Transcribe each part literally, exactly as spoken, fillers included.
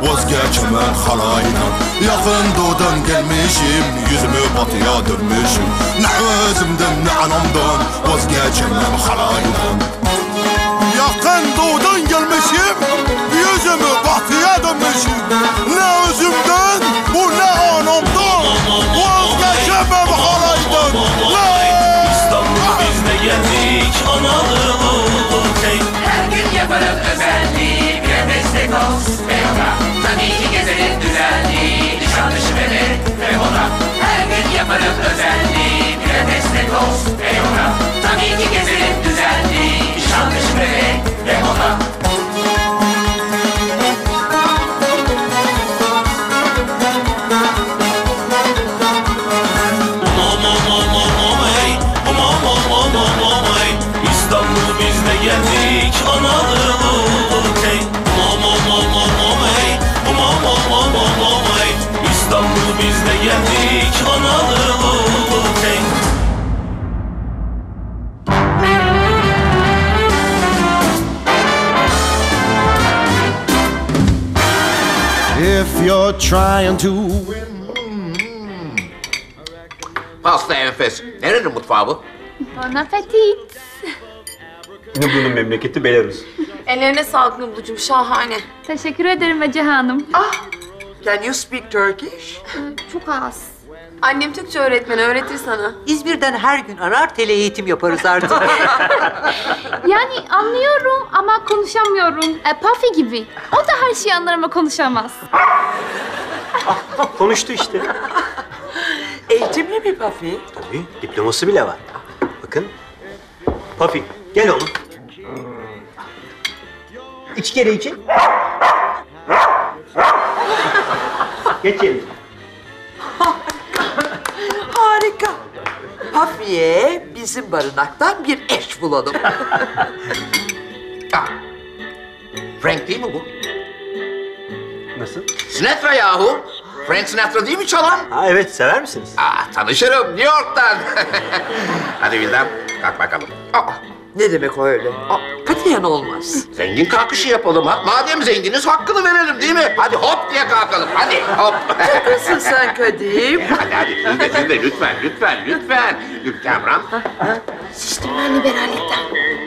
vazgeçemem halaydan. Yakın doğudan gelmişim, yüzümü batıya dönmüşüm. Ne özümden ne anamdan vazgeçemem halaydan. Yakın doğudan gelmişim, yüzümü batıya dönmüşüm. Ne özümden, bu ne anamdan vazgeçemem halaydan. İstanbul biz de geldik, analığımız hey. Her gün yaparım özelliği, bir de destek ol Beyoğlu'na. Tabii ki gezerim düzenli, Nişantaşı bebek Beyoğlu'na. Her gün yaparım özelliği, bir de destek ol Beyoğlu'na. Tabii ki gezerim düzenli, Nişantaşı bebek Beyoğlu'na. İstanbul biz de geldik, analığımız hey. İstanbul biz de geldik, analığımız hey. If you're trying to win. Pasta enfes. Nerenin mutfağı bu? Bon appetit. Nublu'nun memleketi Belarus. Ellerine sağlık Nublucuğum, şahane. Teşekkür ederim Ece Hanım. Ah, can you speak Turkish? Çok az. Annem Türkçe öğretmeni, öğretir sana. İzmir'den her gün arar, tele eğitim yaparız artık. Yani anlıyorum ama konuşamıyorum. E, Puffy gibi. O da her şeyi anlar ama konuşamaz. Konuştu işte. Eğitimli mi Puffy? Tabii, diploması bile var. Bakın. Puffy, gel oğlum. İki kere için. Geç yerine. Harika. Puffy'ye bizim barınaktan bir eş bulalım. Ah. Frank değil mi bu? Nasıl? Sinatra yahu. Frank Sinatra değil mi çalan? Ha evet, sever misiniz? Ah, tanışırım New York'tan. Hadi Vildan, kalk bakalım. Aa, Ne demek o öyle? Aa, katiyen olmaz. zengin kalkışı yapalım ha. Madem zenginiz hakkını verelim değil mi? Hadi hop diye kalkalım. Hadi hop. Nasılsın sen Kadim? Hadi hadi siz de siz de lütfen lütfen lütfen. Kamran. Şiştirmen liberallikten.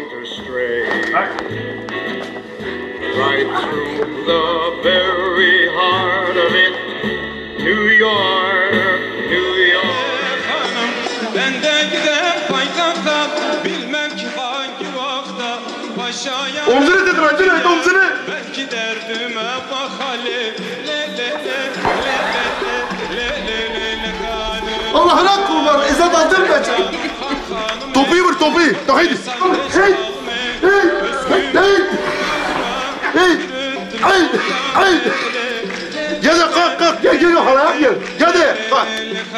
Right through the very heart of it, New York, New York. Hanım, benden gider paytahta, bilmem ki hangi vakta, paşaya... Omzunu dedim acele, omzunu. Belki derdime bak hali, le le le, le le le, le le le le kanım. Allah'ına kurban, ezat aldım ben. Topuyu vur, topuyu. Haydi. Hey, hey, hey. Hey, hey, hey. Gel de kalk, kalk. Gel, gel, halaya gel. Gel de, kalk.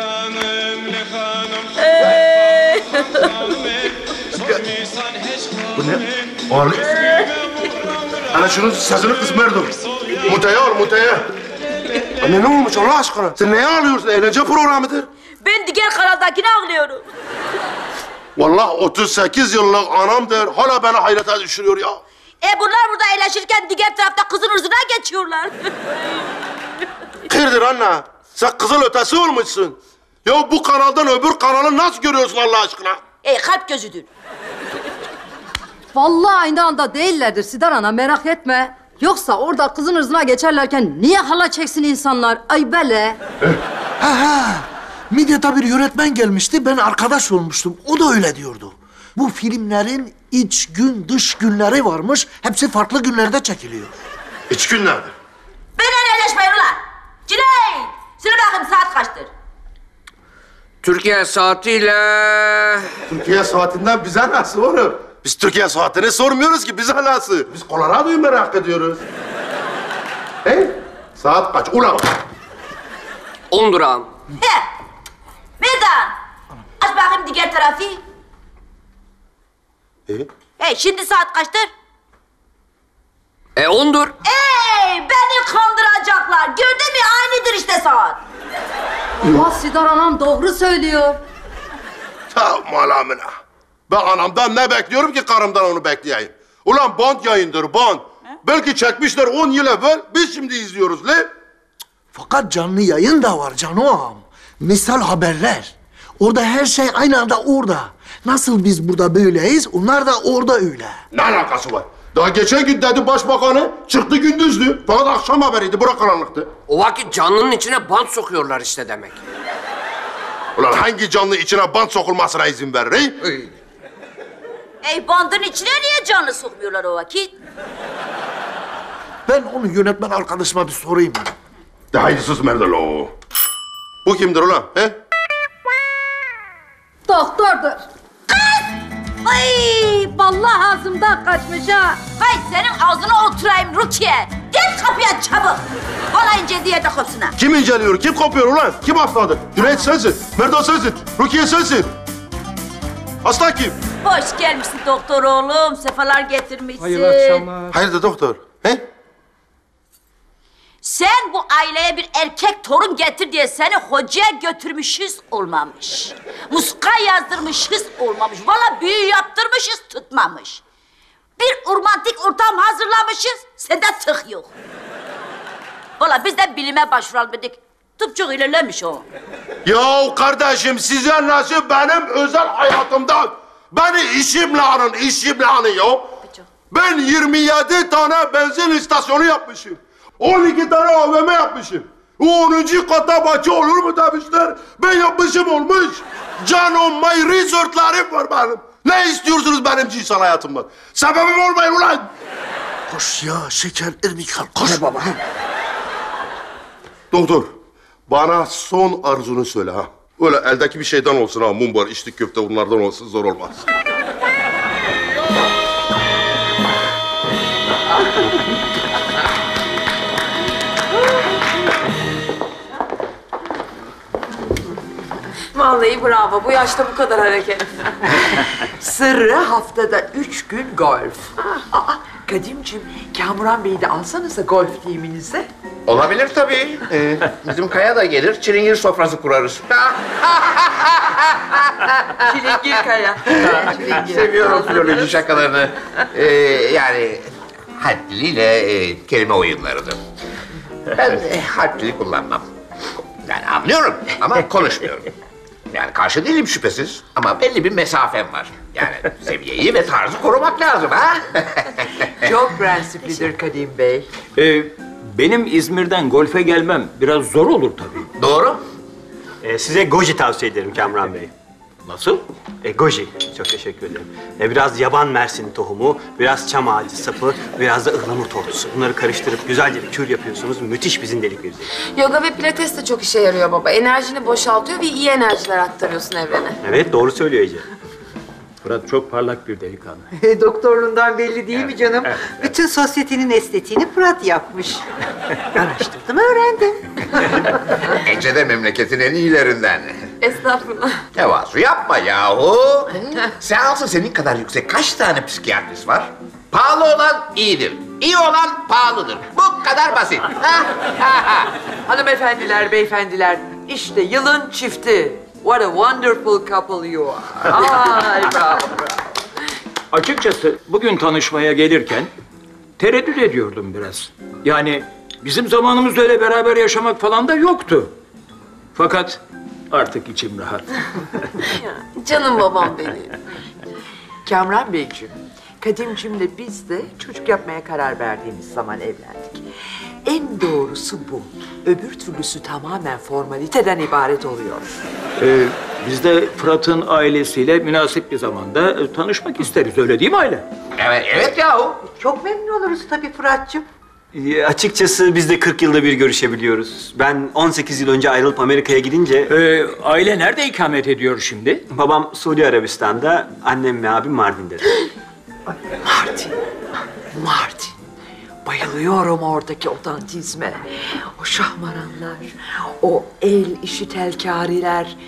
Bu ne? Oğlum. Ana şunun sesini kısmerdim. Mutaya ol, mutaya. Anne ne olmuş Allah aşkına? Sen neye ağlıyorsun? Eğlence programıdır. Ben diğer kanaldakini ağlıyorum. Vallahi otuz sekiz yıllık anamdır. Hala beni hayrete düşürüyor ya. E bunlar burada eğleşirken diğer tarafta kızın ırzına geçiyorlar. Kırdır anne. Sen kızıl ötesi olmuşsun. Ya bu kanaldan öbür kanalı nasıl görüyorsun Allah aşkına? E kalp gözüdür. Vallahi aynı anda değillerdir Sidar Ana, merak etme. Yoksa orada kızın ırzına geçerlerken niye hala çeksin insanlar? Ay bele. Ha ha. Midyat'a bir yönetmen gelmişti, ben arkadaş olmuştum. O da öyle diyordu. Bu filmlerin iç gün, dış günleri varmış. Hepsi farklı günlerde çekiliyor. İç günlerde. Benimle eğleşmeyin ulan. Cüneyt! Söyle bakayım saat kaçtır? Türkiye saatiyle... Türkiye saatinden bize nasıl oğlum? Biz Türkiye saatini sormuyoruz ki, bize nasıl? Biz Colorado'yu merak ediyoruz. He? Saat kaç? Ulan! On durağım. He! Meydan! Aç bakayım diğer tarafı. E? Hey şimdi saat kaçtır? E ondur. Ey beni kandıracaklar. Gördün mü aynıdır işte saat. Allah Sidar Anam doğru söylüyor. Ta malamına. Ben anamdan ne bekliyorum ki karımdan onu bekleyeyim? Ulan Bond yayındır, Bond. Belki çekmişler on yıl evvel, biz şimdi izliyoruz le. Fakat canlı yayın da var canım. Misal haberler. Orada her şey aynı anda orada. Nasıl biz burada böyleyiz, onlar da orada öyle. Ne alakası var? Daha geçen gün dedi başbakanı, çıktı gündüzdü. Fakat akşam haberiydi, bırak karanlıktı. O vakit canlının içine bant sokuyorlar işte demek. Ulan hangi canlı içine bant sokulmasına izin verir? He? Ey bandın içine niye canlı sokmuyorlar o vakit? Ben onu yönetmen arkadaşıma bir sorayım. De haydi sus Merdalo. Bu kimdir ulan? He? Doktordur. Kız! Ay! Vallahi ağzımdan kaçmış ha. Hay senin ağzına oturayım Rukiye. Gel kapıya çabuk. Bana ince diye de kopsuna. Kim inceliyor? Kim kopuyor ulan? Kim hastadır? Cüneyt sensin. Merdo sensin. Rukiye sensin. Hasta kim? Hoş gelmişsin doktor oğlum. Sefalar getirmişsin. Hayırlı akşamlar. Hayırdır doktor? He? Sen bu aileye bir erkek torun getir diye seni hocaya götürmüşüz olmamış. Muska yazdırmışız olmamış. Valla büyü yaptırmışız tutmamış. Bir romantik ortam hazırlamışız. Sende tık yok. Valla biz de bilime başvuralım dedik. Tıp çok ilerlemiş o. Ya kardeşim size nasıl benim özel hayatımdan beni işimle anın, işimle anın ya. Ben yirmi yedi tane benzin istasyonu yapmışım. on iki tane A V M yapmışım. onuncu kata bahçe olur mu demişler. Ben yapmışım olmuş. Canım my resortlarım var benim. Ne istiyorsunuz benim cinsel hayatımdan? Sebebim olmayın ulan. Koş ya şeker Ermikal koş. baba. Doktor, bana son arzunu söyle ha. Öyle eldeki bir şeyden olsun ha. Mumbar, içli köfte bunlardan olsun zor olmaz. Vallahi bravo. Bu yaşta bu kadar hareket. Sırrı haftada üç gün golf. Aa, Kadimciğim, Kamuran Bey'i de alsanıza golf timinize. Olabilir tabii. Ee, bizim Kaya da gelir, çilingir sofrası kurarız. Çilingir Kaya. Seviyorum filoloji şakalarını. Ee, yani harpliyle e, kelime oyunlarını. Ben e, harplili kullanmam. Yani anlıyorum ama konuşmuyorum. Yani karşı değilim şüphesiz ama belli bir mesafem var. Yani seviyeyi ve tarzı korumak lazım ha. Çok prensiplidir Kadim Bey. Ee, benim İzmir'den golfe gelmem biraz zor olur tabii. Doğru. Ee, size goji tavsiye ederim Kamran Bey. Nasıl? E, goji. Çok teşekkür ederim. E, biraz yaban mersini tohumu, biraz çam ağacı sapı, biraz da ıhlamur tortusu. Bunları karıştırıp güzelce bir kür yapıyorsunuz. Müthiş bir zindelik verecek. Yoga ve pilates de çok işe yarıyor baba. Enerjini boşaltıyor ve iyi enerjiler aktarıyorsun evrene. Evet, doğru söylüyor Ece. Fırat çok parlak bir delikanlı. E, doktorundan belli değil mi canım? evet, Bütün sosyetenin estetiğini Fırat yapmış. Araştırdım, öğrendim. Ece de memleketin en iyilerinden. Estağfurullah. Tevazu yapma yahu. Seansı senin kadar yüksek kaç tane psikiyatrist var? Pahalı olan iyidir. İyi olan pahalıdır. Bu kadar basit. Hanımefendiler, beyefendiler, işte yılın çifti. What a wonderful couple you are. Ay bravo, bravo. Açıkçası bugün tanışmaya gelirken tereddüt ediyordum biraz. Yani bizim zamanımızda öyle beraber yaşamak falan da yoktu. Fakat artık içim rahat. Canım babam benim. Kamran Beyciğim, Kadimcimle biz de çocuk yapmaya karar verdiğimiz zaman evlendik. En doğrusu bu. Öbür türlüsü tamamen formaliteden ibaret oluyor. Ee, biz de Fırat'ın ailesiyle münasip bir zamanda e, tanışmak isteriz. Öyle değil mi aile? Evet, evet yahu. Çok memnun oluruz tabii Fırat'cığım. E, açıkçası biz de kırk yılda bir görüşebiliyoruz. Ben on sekiz yıl önce ayrılıp Amerika'ya gidince... Ee, aile nerede ikamet ediyor şimdi? Babam Suudi Arabistan'da, annem ve abim Mardin'de. Mardin, Mardin. Bayılıyorum oradaki otantizme. O şahmaranlar, o el işi telkariler.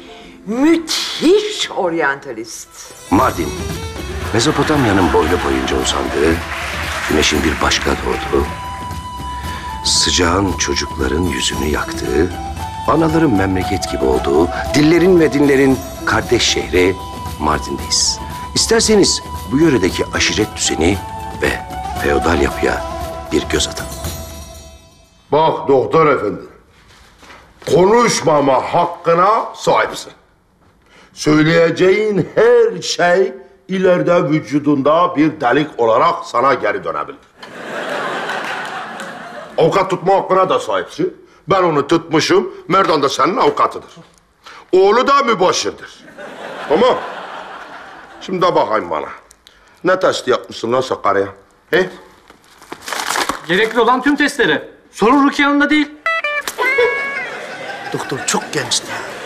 Müthiş oryantalist. Mardin, Mezopotamya'nın boylu boyunca uzandığı, güneşin bir başka doğduğu, sıcağın çocukların yüzünü yaktığı, anaların memleket gibi olduğu, dillerin ve dinlerin kardeş şehri Mardin'deyiz. İsterseniz bu yöredeki aşiret düzeni ve feodal yapıya bir göz atın. Bak doktor efendi. Konuşmama hakkına sahipsin. Söyleyeceğin her şey ileride vücudunda bir delik olarak sana geri dönebilir. Avukat tutma hakkına da sahipsin. Ben onu tutmuşum. Merdan da senin avukatıdır. Oğlu da mübaşirdir. Tamam. Şimdi de bakayım bana. Ne testi yapmışsın lan Sakarya? He? Gerekli olan tüm testleri. Sorun Rukiye Hanım'da değil. Doktor çok gençti.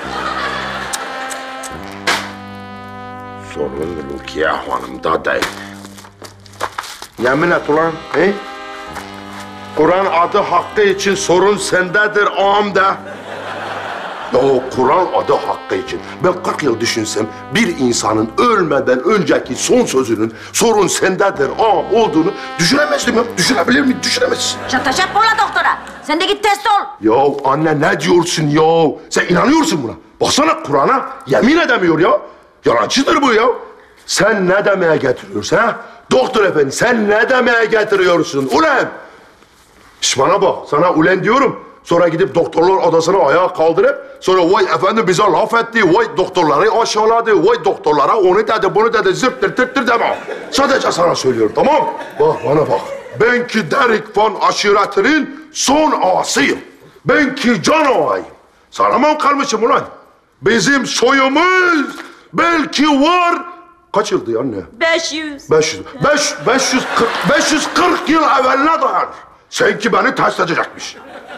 Sorun Rukiye Hanım'da değil. Yemin et ulan, he? Kur'an adı hakkı için sorun sendedir ağam de. Ya Kur'an adı hakkı için. Ben kırk yıl düşünsem bir insanın ölmeden önceki son sözünün sorun sendedir ağam olduğunu düşünemezdim ya. Düşünebilir miyim? Düşünemezsin. Şantaj yapma ulan doktora. Sen de git test ol. Ya anne ne diyorsun ya? Sen inanıyorsun buna. Baksana Kur'an'a yemin edemiyor ya. Yalancıdır bu ya. Sen ne demeye getiriyorsun ha? Doktor efendi sen ne demeye getiriyorsun ulan? Şş bana bak sana ulen diyorum. Sonra gidip doktorlar odasına ayağa kaldırıp sonra vay efendim bize laf etti, vay doktorları aşağıladı, vay doktorlara onu dedi, bunu dedi, zırttır tırttır deme. Sadece sana söylüyorum tamam? Bak bana bak. Ben ki Derek Van aşiretinin son ağasıyım. Ben ki can ağayım. Sana mı kalmışım ulan? Bizim soyumuz belki var. Kaç yıldı anne? Beş yüz. Beş yüz. Beş, beş yüz kırk, beş yüz kırk yıl evveline dayanır. Sen ki beni test edecekmiş.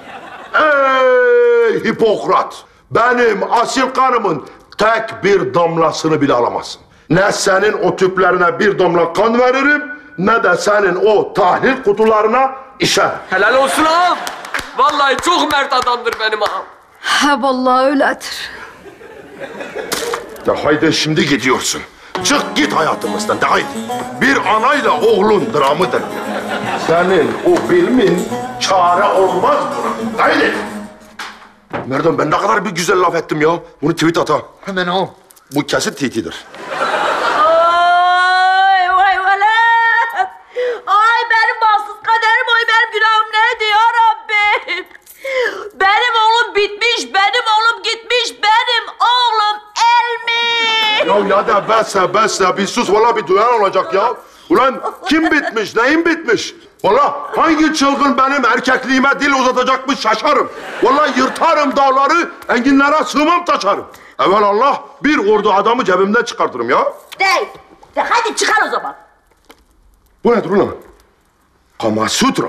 Ey Hipokrat! Benim asil kanımın tek bir damlasını bile alamazsın. Ne senin o tüplerine bir damla kan veririm, ne de senin o tahlil kutularına işer. Helal olsun ağam. Vallahi çok mert adamdır benim ağam. Ha vallahi öyledir. De haydi şimdi gidiyorsun. Çık git hayatımızdan de haydi. Bir anayla oğlun dramıdır. Senin o bilmin çare olmaz buna. Haydi. Merdan ben ne kadar bir güzel laf ettim ya. Bunu tweet at ha. Hemen al. Bu kesin titidir. Ay vay velet. Ay benim bahtsız kaderim, ay benim günahım neydi ya Rabbim? Benim oğlum bitmiş, benim oğlum gitmiş, benim oğlum elmi. Ya ya da besse besse bir sus valla bir duyan olacak ya. Ulan kim bitmiş, neyin bitmiş? Valla hangi çılgın benim erkekliğime dil uzatacakmış şaşarım. Valla yırtarım dağları, enginlere sığmam taşarım. Evelallah bir ordu adamı cebimden çıkartırım ya. Değil. De hadi çıkar o zaman. Bu nedir ulan? Kama Sutra.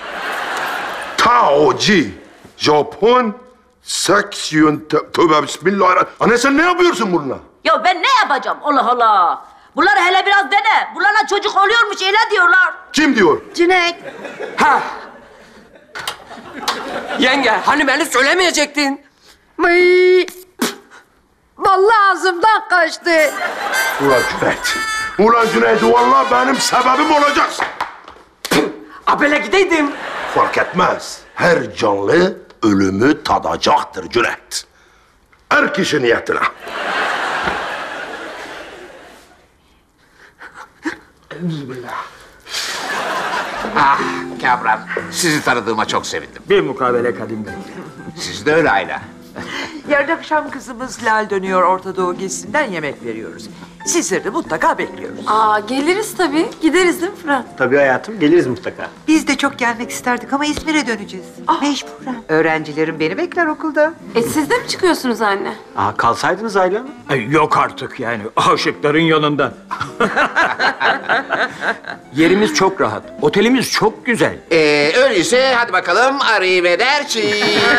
Taoji. Japon seks yöntem... Tövbe bismillahirrahmanirrahim. Anne sen ne yapıyorsun bununla? Ya ben ne yapacağım? Allah Allah. Bunları hele biraz dene. Bunlarla çocuk oluyormuş, öyle diyorlar. Kim diyor? Cüneyt. Ha. Yenge hani beni söylemeyecektin. Ay. Vallahi ağzımdan kaçtı. Ulan Cüneyt. Ulan Cüneyt vallahi benim sebebim olacaksın. Abele gideydim. Fark etmez. Her canlı ölümü tadacaktır Cüneyt. Her kişi niyetine. Ah Kamran, sizi tanıdığıma çok sevindim. Bir mukabele Kadim Bey. Siz de öyle Ayla. Yarın akşam kızımız Lal dönüyor Orta Doğu gezisinden yemek veriyoruz. Sizleri de mutlaka bekliyoruz. Aa geliriz tabii. Gideriz değil mi Fırat? Tabii hayatım, geliriz mutlaka. Biz de çok gelmek isterdik ama İzmir'e döneceğiz. Mecburen. Öğrencilerim beni bekler okulda. E siz de mi çıkıyorsunuz anne? Aa, kalsaydınız Ayla Hanım. Ay, yok artık yani aşıkların yanında. Yerimiz çok rahat. Otelimiz çok güzel. Ee, öyleyse hadi bakalım arrivederci.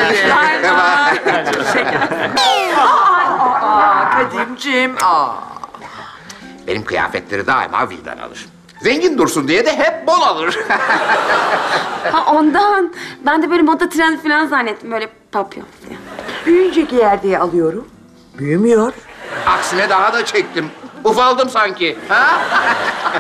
Aa, Kadimciğim, aa. Benim kıyafetleri daima vildan alır. Zengin dursun diye de hep bol alır. Ha ondan. Ben de böyle moda trendi falan zannettim. Böyle papyon falan. Büyüyünce giyer diye alıyorum. Büyümüyor. Aksine daha da çektim. Ufaldım sanki. Ha?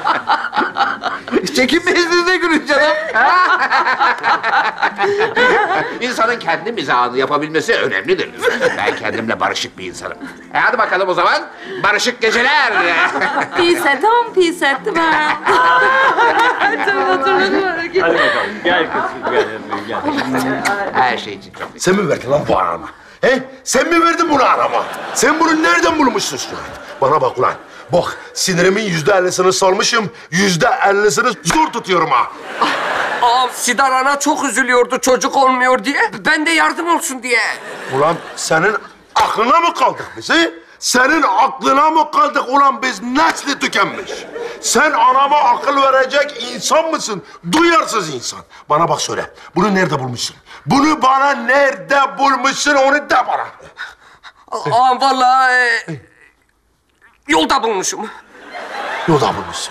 Çekinmeyiz de gülün canım. İnsanın kendi mizahını yapabilmesi önemlidir. Ben kendimle barışık bir insanım. E hadi bakalım o zaman. Barışık geceler. Pis et, tam pis etti ben. Tamam, hatırladım. Hadi bakalım. Gel kızım, gel. gel. Her şey için çok Sen mi verdin lan bu anama? He? Sen mi verdin bunu anama? Sen bunu nereden bulmuşsun Suat? Bana bak ulan. Bak sinirimin yüzde ellisini salmışım, yüzde ellisini zor tutuyorum ha. Ağam Sidar ana çok üzülüyordu çocuk olmuyor diye. Ben de yardım olsun diye. Ulan senin aklına mı kaldık biz he? Senin aklına mı kaldık ulan biz nesli tükenmiş? Sen anama akıl verecek insan mısın? Duyarsız insan. Bana bak söyle, bunu nerede bulmuşsun? Bunu bana nerede bulmuşsun onu de bana. Ağam vallahi e, yolda bulmuşum. Yolda bulmuşsun.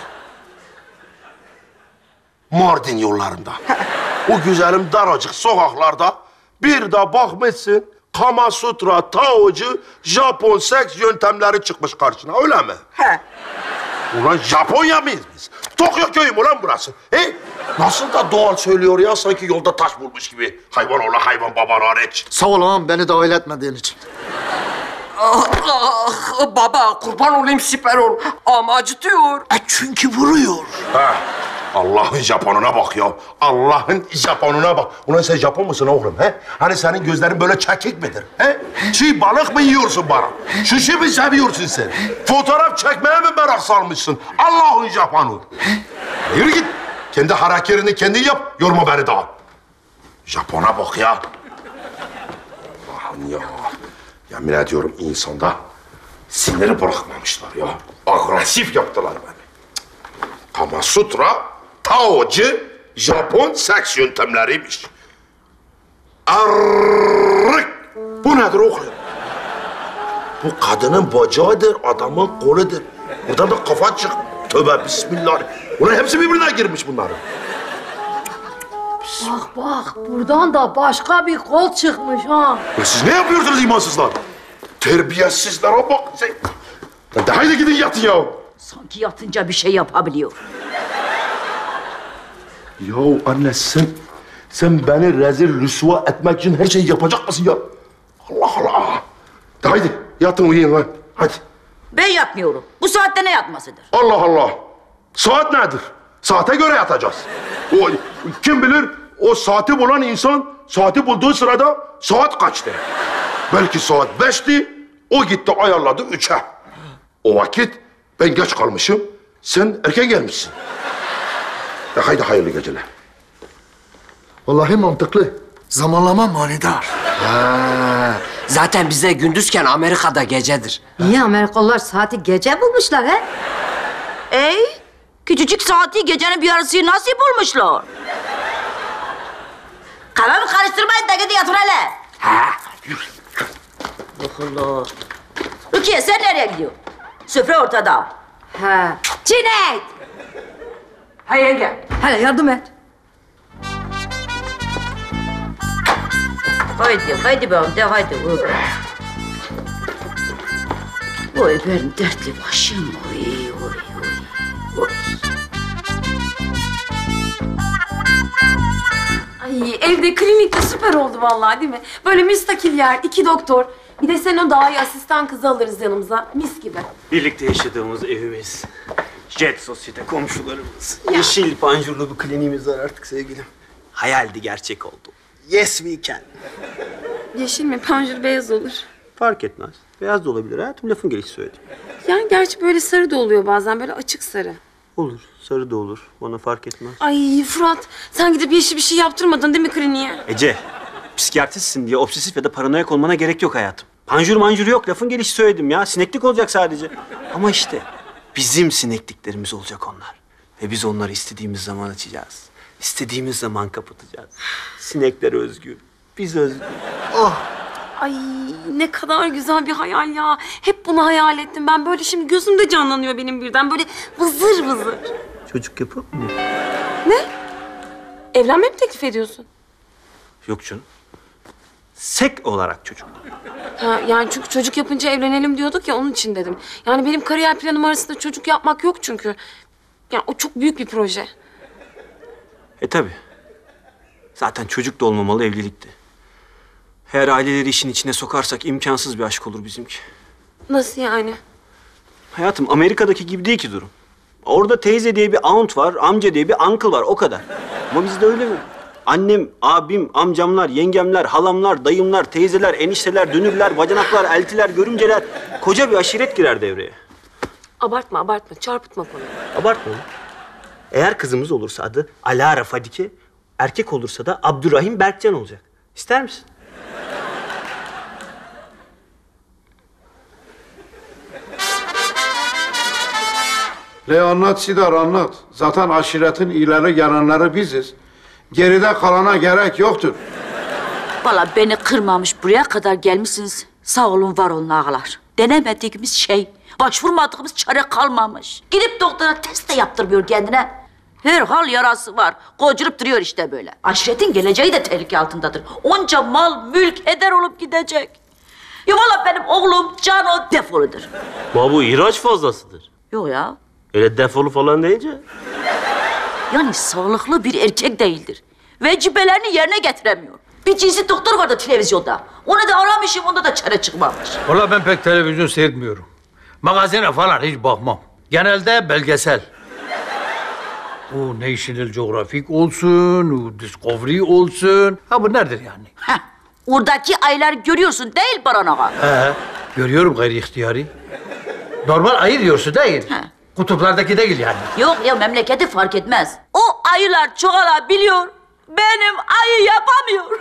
Mardin yollarında. O güzelim daracık sokaklarda bir de bakmışsın Kama Sutra, Taocu, Japon seks yöntemleri çıkmış karşına öyle mi? He. Ulan Japonya mıyız biz? Tokyo köyü mü lan burası? He? Nasıl da doğal söylüyor ya sanki yolda taş bulmuş gibi. Hayvan oğlu hayvan baban hariç. Sağ ol ağam beni dahil etmediğin için. Ah, ah, baba kurban olayım siper ol. Ağam acıtıyor. E çünkü vuruyor. Ha. Allah'ın Japonuna bak ya. Allah'ın Japonuna bak. Ulan sen Japon musun oğlum he? Hani senin gözlerin böyle çekik midir? He? Çiğ balık mı yiyorsun bana? Sushi mi seviyorsun sen? Fotoğraf çekmeye mi merak salmışsın? Allah'ın Japonu. Yürü git. Kendi hareketini kendin yap. Yorma beni daha. Japon'a bak ya. Allah'ım ya. Yemin ediyorum insanda siniri bırakmamışlar ya. Agresif yaptılar beni. Kama Sutra, Taocu, Japon seks yöntemleriymiş. Arrrrk! Bu nedir oğlum? Bu kadının bacağıdır, adamın koludur. Buradan da kafa çık. Tövbe bismillah. Ulan hepsi birbirine girmiş bunların. Bak bak buradan da başka bir kol çıkmış ha. Ya siz ne yapıyorsunuz imansızlar? Terbiyesizlere bak. Sen... De haydi gidin yatın ya. Sanki yatınca bir şey yapabiliyor. Yahu anne sen, sen beni rezil rüsva etmek için her şeyi yapacak mısın ya? Allah Allah. De haydi yatın uyuyun lan. Hadi. Ben yatmıyorum. Bu saatte ne yatmasıdır? Allah Allah. Saat nedir? Saate göre yatacağız. O, kim bilir o saati bulan insan saati bulduğu sırada saat kaçtı? Belki saat beşti, o gitti ayarladı üçe. O vakit ben geç kalmışım, sen erken gelmişsin. De haydi hayırlı geceler. Vallahi mantıklı. Zamanlama manidar. Ha, zaten bize gündüzken Amerika'da gecedir. Niye Amerikalılar saati gece bulmuşlar he? Ey, küçücük saati gecenin bir yarısı nasıl bulmuşlar? Kafamı karıştırmayın da gidin yatın hele. Ha. Allah Allah. Rukiye sen nereye gidiyorsun? Süfre ortada. He. Cüneyt! Ha yenge. Hele yardım et. Haydi, haydi be amca, haydi. Oy. Oy benim dertli başım, oy, oy, oy, oy. Ay evde klinikte süper oldu vallahi değil mi? Böyle müstakil yer, iki doktor. Bir de sen o daha iyi asistan kızı alırız yanımıza. Mis gibi. Birlikte yaşadığımız evimiz, jet sosyete komşularımız, yeşil panjurlu bir kliniğimiz var artık sevgilim. Hayaldi, gerçek oldu. Yes we can. Yeşil mi? Panjur beyaz olur. Fark etmez. Beyaz da olabilir hayatım, lafın gelişi söyledim. Yani gerçi böyle sarı da oluyor bazen, böyle açık sarı. Olur, sarı da olur. Bana fark etmez. Ay Fırat, sen gidip yeşil bir şey yaptırmadın değil mi kliniğe? Ece, psikiyatristsin diye obsesif ya da paranoyak olmana gerek yok hayatım. Panjur manjur yok, lafın gelişi söyledim ya. Sineklik olacak sadece. Ama işte bizim sinekliklerimiz olacak onlar. Ve biz onları istediğimiz zaman açacağız. İstediğimiz zaman kapatacağız. Sinekler özgür, biz özgür. Oh! Ay ne kadar güzel bir hayal ya. Hep bunu hayal ettim ben. Böyle şimdi gözümde canlanıyor benim birden. Böyle vızır vızır. Çocuk yapalım mı? Ne? Evlenme mi teklif ediyorsun? Yok canım. Sek olarak çocuk. Ha, yani çünkü çocuk yapınca evlenelim diyorduk ya, onun için dedim. Yani benim kariyer planım arasında çocuk yapmak yok çünkü. Yani o çok büyük bir proje. E tabii. Zaten çocuk da olmamalı evlilikti. Eğer aileleri işin içine sokarsak imkansız bir aşk olur bizimki. Nasıl yani? Hayatım Amerika'daki gibi değil ki durum. Orada teyze diye bir aunt var, amca diye bir uncle var o kadar. Ama bizde öyle mi? Annem, abim, amcamlar, yengemler, halamlar, dayımlar, teyzeler, enişteler, dünürler, bacanaklar, eltiler, görümceler... Koca bir aşiret girer devreye. Abartma, abartma. Çarpıtma konuyu. Abartma. Eğer kızımız olursa adı Alara Fadike, erkek olursa da Abdurrahim Berkcan olacak. İster misin? Le anlat Sidar anlat. Zaten aşiretin ileri gelenleri biziz. Geride kalana gerek yoktur. Valla beni kırmamış buraya kadar gelmişsiniz. Sağ olun var olun ağalar. Denemediğimiz şey, başvurmadığımız çare kalmamış. Gidip doktora test de yaptırmıyor kendine. Herhal yarası var. Kocurup duruyor işte böyle. Aşiretin geleceği de tehlike altındadır. Onca mal, mülk heder olup gidecek. Ya valla benim oğlum Cano defoludur. Bu ihraç fazlasıdır. Yok ya. Öyle defolu falan deyince. Yani sağlıklı bir erkek değildir. Vecibelerini yerine getiremiyor. Bir cinsi doktor vardı televizyonda. Onu da aramışım, onda da çare çıkmamış. Vallahi ben pek televizyon seyretmiyorum. Magazine falan hiç bakmam. Genelde belgesel. O National Geographic olsun, o Discovery olsun. Ha bu nedir yani? Heh, oradaki aylar görüyorsun değil Baran Ağa? He, görüyorum gayri ihtiyari. Normal ayı diyorsun değil. He. Kutuplardaki değil yani. Yok ya memleketi fark etmez. O ayılar çoğalabiliyor. Benim ayı yapamıyor.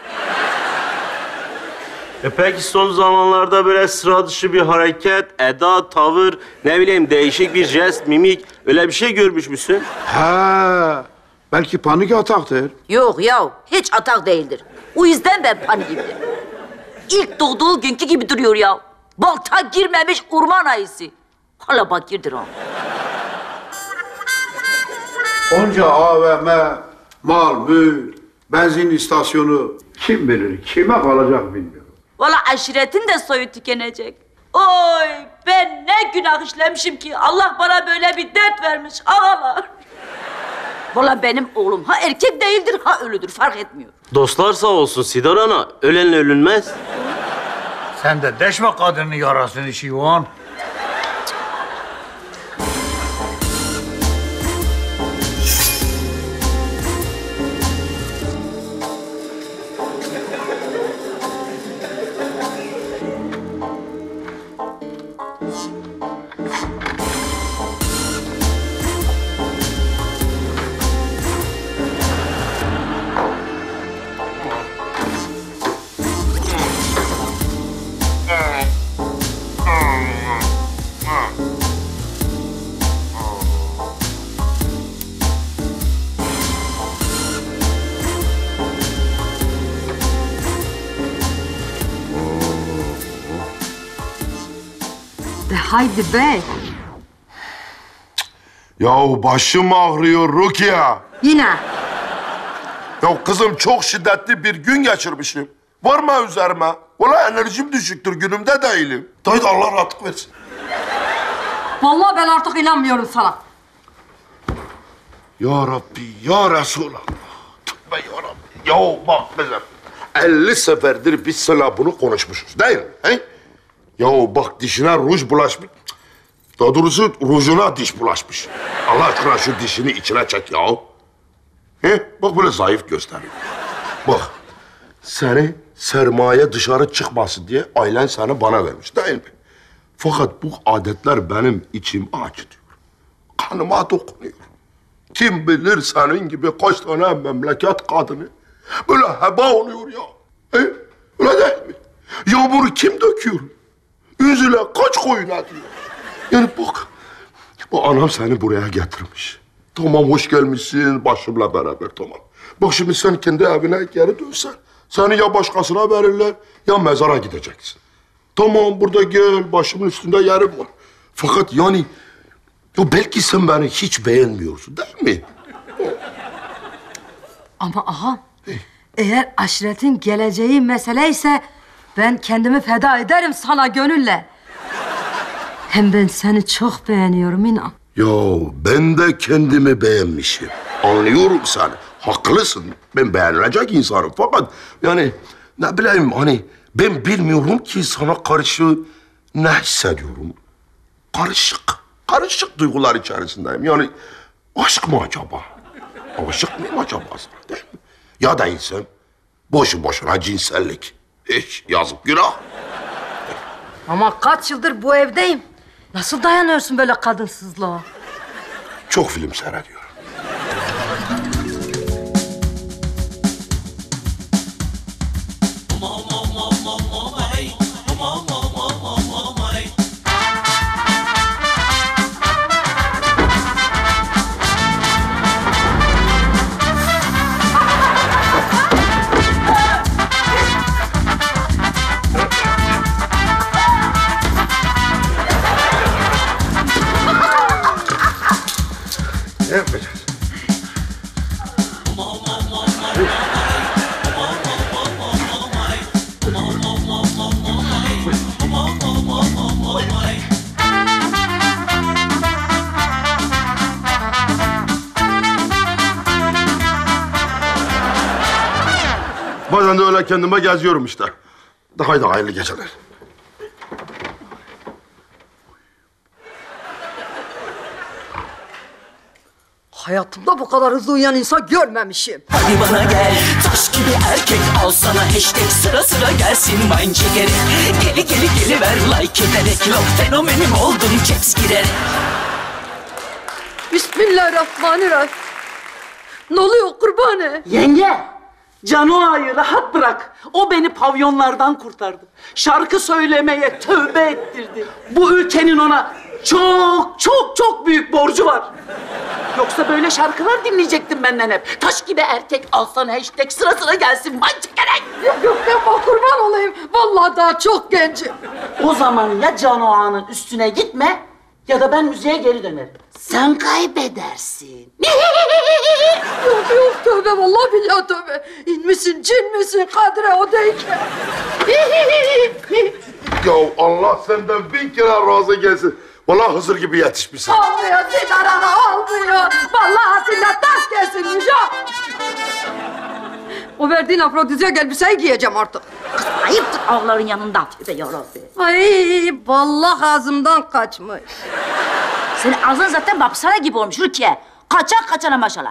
E peki son zamanlarda böyle sıra dışı bir hareket, eda, tavır, ne bileyim değişik bir jest, mimik öyle bir şey görmüş müsün? Ha, belki panik ataktır. Yok ya hiç atak değildir. O yüzden ben paniğimdir. İlk doğduğu günkü gibi duruyor ya. Balta girmemiş orman ayısı. Hala bakirdir o. Onca A V M, mal, mülk, benzin istasyonu kim bilir kime kalacak bilmiyorum. Valla aşiretin de soyu tükenecek. Oy ben ne günah işlemişim ki Allah bana böyle bir dert vermiş ağalar. Valla benim oğlum ha erkek değildir ha ölüdür fark etmiyor. Dostlar sağ olsun Sidar Ana, ölenle ölünmez. Sen de deşme kadının yarasını Şivan. De haydi be. Yahu başım ağrıyor Rukiye. Yine. Ya kızım çok şiddetli bir gün geçirmişim. Varma üzerime. Valla enerjim düşüktür, günümde değilim. Haydi Allah rahatlık versin. Vallahi ben artık inanmıyorum sana. Ya Rabbi, ya Resulallah. Tövbe ya Rabbi. Ya bak kızım. elli seferdir biz sana bunu konuşmuşuz değil mi? He? Ya bak dişine ruj bulaşmış. Daha doğrusu rujuna diş bulaşmış. Allah aşkına şu dişini içine çek ya. He? Bak böyle zayıf gösteriyor. Bak seni sermaye dışarı çıkmasın diye ailen seni bana vermiş değil mi? Fakat bu adetler benim içimi acıtıyor. Kanıma dokunuyor. Kim bilir senin gibi kaç tane memleket kadını böyle heba oluyor ya. He? Öyle değil mi? Yağmuru kim döküyor? Üzüle kaç koyun atıyor? Yani bak, bu anam seni buraya getirmiş. Tamam hoş gelmişsin başımla beraber tamam. Bak şimdi sen kendi evine geri dönsen, seni ya başkasına verirler ya mezara gideceksin. Tamam burada gel, başımın üstünde yerim var. Fakat yani, ya belki sen beni hiç beğenmiyorsun değil mi? Ama ağam, eğer aşiretin geleceği mesele ise ben kendimi feda ederim sana gönülle. Hem ben seni çok beğeniyorum inan. Ya ben de kendimi beğenmişim. Anlıyorum seni. haklısın. Ben beğenilecek insanım fakat yani ne bileyim hani ben bilmiyorum ki sana karşı ne hissediyorum. Karışık, karışık duygular içerisindeyim. Yani aşk mı acaba? Aşık mıyım acaba sana değil mi? Ya değilsem boşu boşuna cinsellik. Hiç yazık günah. Ama kaç yıldır bu evdeyim. Nasıl dayanıyorsun böyle kadınsızlığa? Çok film seyrediyorum. Ne yapacağız? Bazen de öyle kendime geziyorum işte. Daha da hayırlı geceler. Hayatımda bu kadar hızlı uyuyan insan görmemişim. Hadi bana gel, taş gibi erkek al sana hashtag sıra sıra gelsin wine çekerek. Geli geli geliver like ederek, yok fenomenim oldum caps girerek. Bismillahirrahmanirrahim. Ne oluyor kurbanı? Yenge, Cano Ağa'yı rahat bırak. O beni pavyonlardan kurtardı. Şarkı söylemeye tövbe ettirdi. Bu ülkenin ona çok çok çok büyük borcu var. Yoksa böyle şarkılar dinleyecektim benden hep. Taş gibi erkek alsana hashtag sıra sıra gelsin man çekerek. Yok yok yapma kurban olayım. Vallahi daha çok gencim. O zaman ya Cano Ağa'nın üstüne gitme ya da ben müziğe geri dönerim. Sen kaybedersin. Yok yok tövbe vallahi billahi tövbe. İnmişsin cin misin Kadri o deyken. Ya Allah senden bin kere razı gelsin. Vallahi Hızır gibi yetişmişsin. Olmuyor Sidarana olmuyor. Vallahi Atilla taş kesilmiş ha. O verdiğin afrodizyak elbiseyi giyeceğim artık. Kız ayıptır ağların yanında. Tövbe yarabbi. Ay vallahi ağzımdan kaçmış. Senin ağzın zaten hapishane gibi olmuş Rukiye. Kaçak kaçana maşallah.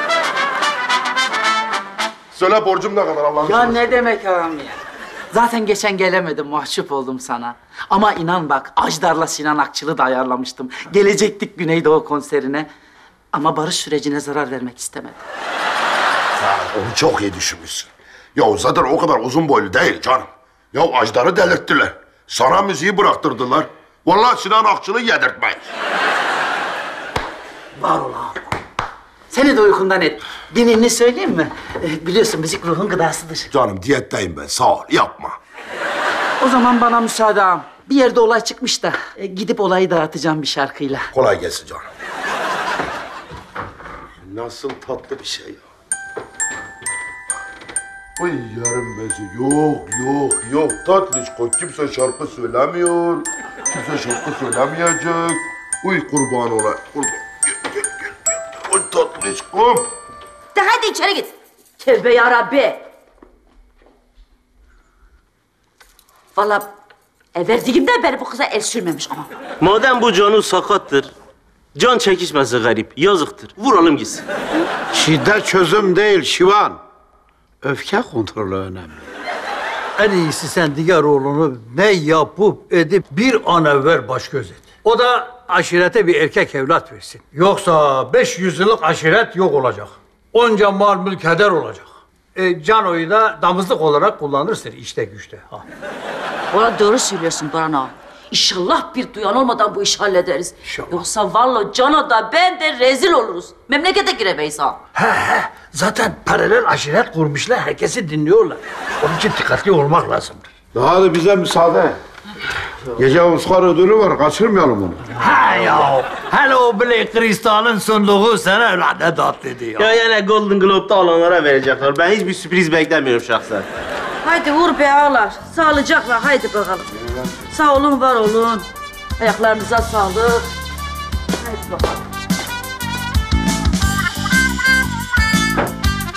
Söyle borcum ne kadar Allah'ım? Ya ne demek ağam ya? Zaten geçen gelemedim, mahcup oldum sana. Ama inan bak, Ajdar'la Sinan Akçıl'ı da ayarlamıştım. Gelecektik Güneydoğu konserine. Ama barış sürecine zarar vermek istemedim. Ha, onu çok iyi düşünmüşsün. Ya zaten o kadar uzun boylu değil canım. Ya Ajdar'ı delirttiler. Sana müziği bıraktırdılar. Vallahi Sinan Akçıl'ı yedirtmeyin. Var ol ağam. Seni de uykundan et. Bir ninni söyleyeyim mi? Ee, biliyorsun müzik ruhun gıdasıdır. Canım diyetteyim ben, sağ ol, yapma. O zaman bana müsaade ağam. Bir yerde olay çıkmış da e, gidip olayı dağıtacağım bir şarkıyla. Kolay gelsin canım. Nasıl tatlı bir şey ya. Ay yarım bezi. Yok, yok, yok. Tatlışko. Kimse şarkı söylemiyor. Kimse şarkı söylemeyecek. Uy kurban ola. Kurban. Gel, gel, gel, gel. Oy tatlışkom. De hadi içeri git. Tövbe yarabbi. Vallahi e, verdiğimden beri bu kıza el sürmemiş ama. Madem bu Canu sakattır, can çekişmesi garip, yazıktır. Vuralım gitsin. Şiddet çözüm değil Şivan. Öfke kontrolü önemli. En iyisi sen diğer oğlunu ne yapıp edip bir an evvel baş göz et. O da aşirete bir erkek evlat versin. Yoksa beş yüz yıllık aşiret yok olacak. Onca mal mülk heder olacak. E, Cano'yu da damızlık olarak kullanırsın işte güçte. Ha. Valla doğru söylüyorsun Baran ağa. İnşallah bir duyan olmadan bu işi hallederiz. İnşallah. Yoksa vallahi Cano da ben de rezil oluruz. Memlekete giremeyiz ha. He he. Zaten paralel aşiret kurmuşlar. Herkesi dinliyorlar. Onun için dikkatli olmak lazımdır. Hadi bize müsaade. Gece Oscar ödülü var, kaçırmayalım onu. Ha ya. Hele o Black Kristal'ın sunduğu sene öyle ne tatlıydı ya. Ya yine Golden Globe'da alanlara verecekler. Ben hiçbir sürpriz beklemiyorum şahsen. Haydi vur be ağalar. Sağlıcakla haydi bakalım. Sağ olun, var olun. Ayaklarınıza sağlık. Haydi bakalım.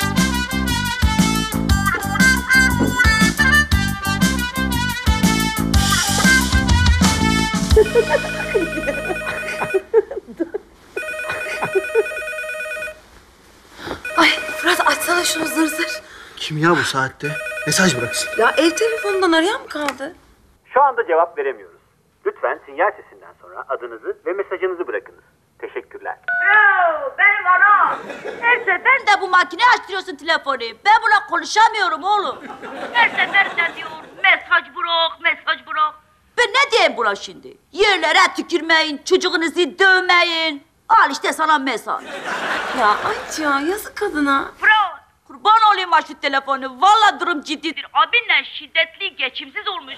Kim ya bu saatte? Mesaj bıraksın. Ya ev telefonundan arayan mı kaldı? Şu anda cevap veremiyoruz. Lütfen sinyal sesinden sonra adınızı ve mesajınızı bırakınız. Teşekkürler. Bravo, benim anam. Her seferinde bu makine açtırıyorsun telefonu. Ben buna konuşamıyorum oğlum. Her seferinde diyor mesaj bırak, mesaj bırak. Ben ne diyeyim buna şimdi? Yerlere tükürmeyin, çocuğunuzu dövmeyin. Al işte sana mesaj. Ya aç ya, yazık kadına. Bravo. Kurban olayım ha şu telefonu. Vallahi durum ciddidir. Abinle şiddetli, geçimsiz olmuş.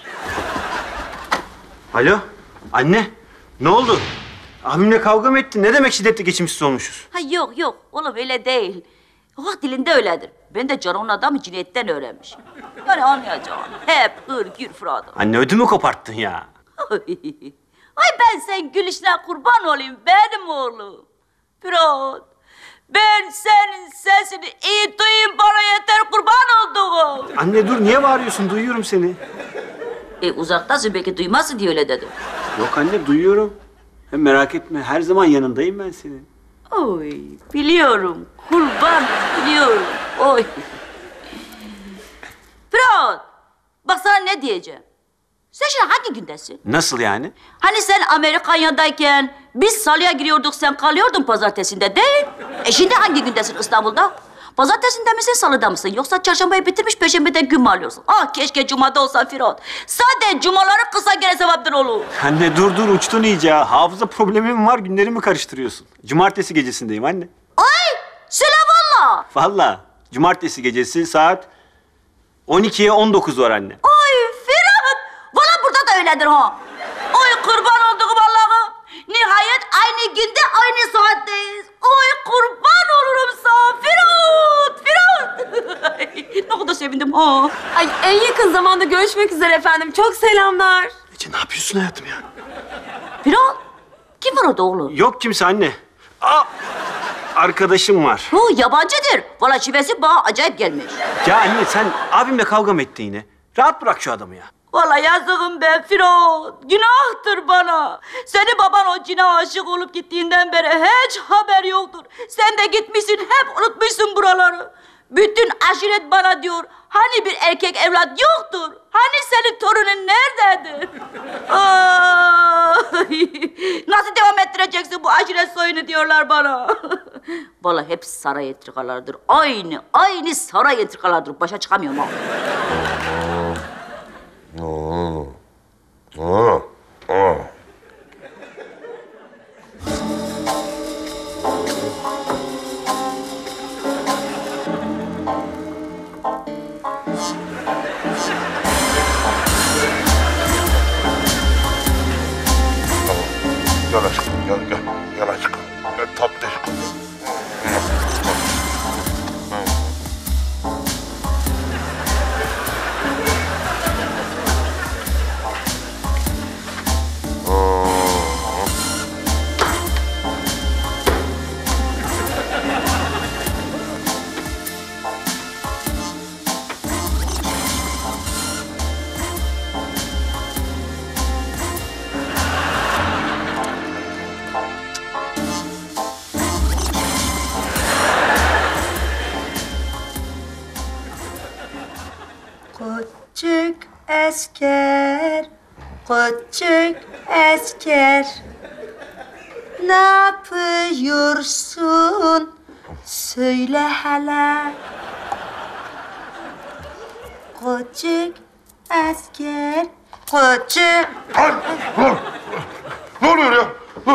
Alo, anne. Ne oldu? Abimle kavga mı ettin? Ne demek şiddetli geçimsiz olmuşuz? Ha yok yok, oğlum öyle değil. Oh dilinde öyledir. Ben de Canon'un adamı cinayetten öğrenmişim. Yani anlayacağım. Hep hır gür Fırat'ım. Anne ödümü koparttın ya. Ay ben sen gülüşüne kurban olayım benim oğlum. Fırat, ben senin sesini iyi duyayım bana yeter kurban olduğum. Anne dur, niye bağırıyorsun? Duyuyorum seni. E uzaktasın belki duymazsın diye öyle dedim. Yok anne, duyuyorum. Hem merak etme, her zaman yanındayım ben senin. Oy, biliyorum. Kurban, biliyorum. Oy. Fırat, bak sana ne diyeceğim. Sen şimdi hangi gündesin? Nasıl yani? Hani sen Amerikanya'dayken biz salıya giriyorduk, sen kalıyordun pazartesinde değil. E şimdi hangi gündesin İstanbul'da? Pazartesinde misin, salıda mısın? Yoksa çarşambayı bitirmiş, perşembede gün mü alıyorsun? Ah keşke cumada olsan Fırat. Sadece cumaları kısa gene sevaptır oğlum. Anne dur dur, uçtun iyice ha. Hafıza problemim var, günlerimi karıştırıyorsun. Cumartesi gecesindeyim anne. Ay, söyle valla. Vallahi cumartesi gecesi saat on ikiye on dokuz var anne. Ay Fırat, valla burada da öyledir ha. Oy kurban olduğum Allah'ım. Nihayet aynı günde aynı saatteyiz. Oy kurban olurum sana Fırat, Fırat. Ne kadar sevindim ha. Ay en yakın zamanda görüşmek üzere efendim. Çok selamlar. Ece ne yapıyorsun hayatım ya? Fırat, kim var orada oğlum? Yok kimse anne. Aa, arkadaşım var. Bu yabancıdır. Valla şivesi bana acayip gelmiş. Ya anne sen abimle kavga mı ettin yine? Rahat bırak şu adamı ya. Valla yazığım ben Fırat. Günahtır bana. Senin baban o cine aşık olup gittiğinden beri hiç haber yoktur. Sen de gitmişsin, hep unutmuşsun buraları. Bütün aşiret bana diyor, hani bir erkek evlat yoktur? Hani senin torunun nerededir? Ay, nasıl devam ettireceksin bu aşiret soyunu diyorlar bana. Vallahi hep saray entrikalarıdır. Aynı, aynı saray entrikalarıdır. Başa çıkamıyorum ha. Oo. Oo. Oo. Gel aşkım, gel gel. Gel aşkım. Gel tatlı aşkım. Küçük asker, küçük asker. Ne yapıyorsun? Söyle hele. Küçük asker, küçük... Ne oluyor ya?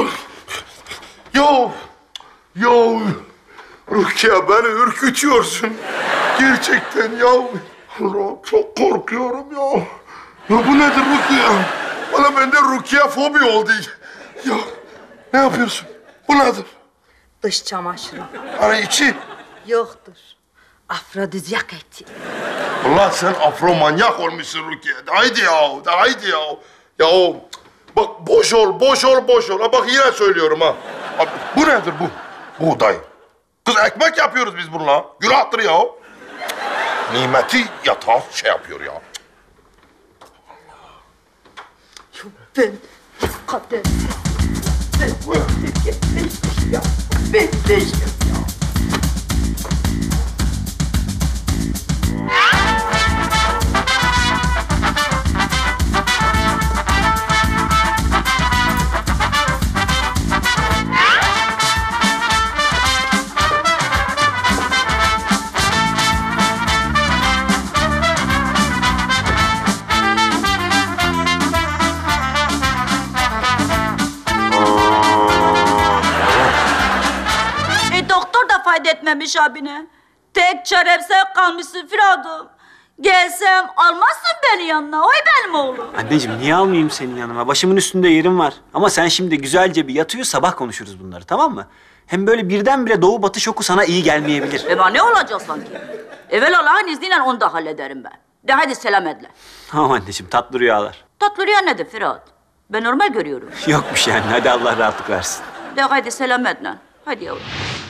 Ya, ya Rukiye beni ürkütüyorsun. Gerçekten ya. Allah, çok korkuyorum ya. Ya bu nedir Rukiye? Valla bende Rukiye fobi oldu. Ya ne yapıyorsun? Bu nedir? Dış çamaşırı. Hani içi? Yoktur. Afrodizyak eti. Ulan sen afromanyak olmuşsun Rukiye. Haydi ya, haydi ya. Ya bak boş ol, boş ol, boş ol. Ha, bak yine söylüyorum ha. Abi, bu nedir bu? Buğday. Kız ekmek yapıyoruz biz bununla. Günahtır ya. Nimeti yatağa şey yapıyor ya. Ben kader. Ben ya. Ben değilim ya. gitmemiş abine. Tek çarem sen kalmışsın Firad'ım. Gelsem almazsın beni yanına. Oy benim oğlum. Anneciğim niye almayayım senin yanıma? Başımın üstünde yerim var. Ama sen şimdi güzelce bir yat uyu, sabah konuşuruz bunları, tamam mı? Hem böyle birdenbire doğu batı şoku sana iyi gelmeyebilir. E bana ne olacak sanki? Evvel Allah'ın izniyle onu da hallederim ben. De hadi selametle. Tamam anneciğim, tatlı rüyalar. Tatlı rüya nedir Firat? Ben normal görüyorum. Yokmuş yani, hadi Allah rahatlık versin. De hadi selametle. Hadi yavrum.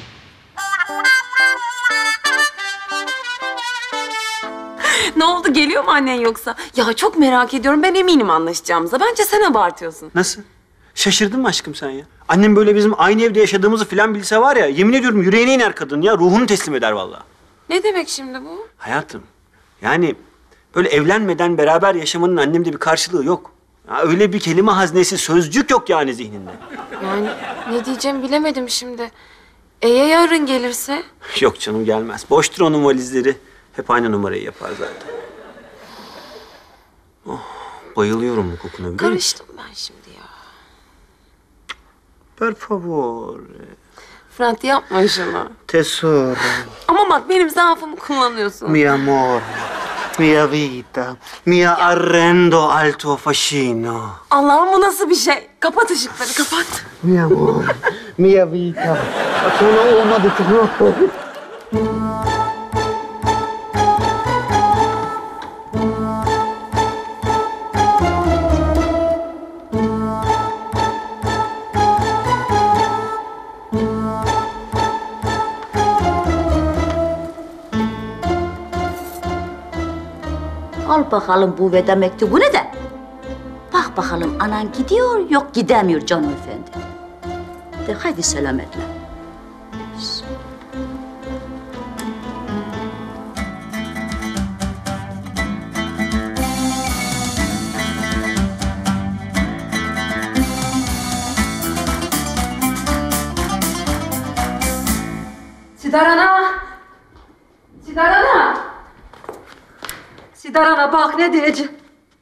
Ne oldu, geliyor mu annen yoksa? Ya çok merak ediyorum, ben eminim anlaşacağımıza. Bence sen abartıyorsun. Nasıl? Şaşırdın mı aşkım sen ya? Annem böyle bizim aynı evde yaşadığımızı filan bilse var ya, yemin ediyorum yüreğine iner kadın ya, ruhunu teslim eder vallahi. Ne demek şimdi bu? Hayatım, yani böyle evlenmeden beraber yaşamanın annemde bir karşılığı yok. Ya öyle bir kelime haznesi, sözcük yok yani zihninde. Yani ne diyeceğimi bilemedim şimdi. E ya yarın gelirse? Yok canım, gelmez. Boştur onun valizleri. Hep aynı numarayı yapar zaten. Oh, bayılıyorum bu kokuna, biliyor musun? Karıştım ben şimdi ya. Per favore. Fırat yapma şunu. Tesoro. Ama bak benim zaafımı kullanıyorsun. Mi amor. Mia vita. Mia arrendo al tuo fascino. Allah'ım bu nasıl bir şey? Kapat ışıkları, kapat. Mi amor. Mia vita. Sonra olmadı troppo. Al bakalım bu veda mektubu ne de? Bak bakalım anan gidiyor, yok gidemiyor canım efendi. De haydi selametle. Sidar ana! Sidar ana! Sidar ana bak ne diyeceğim.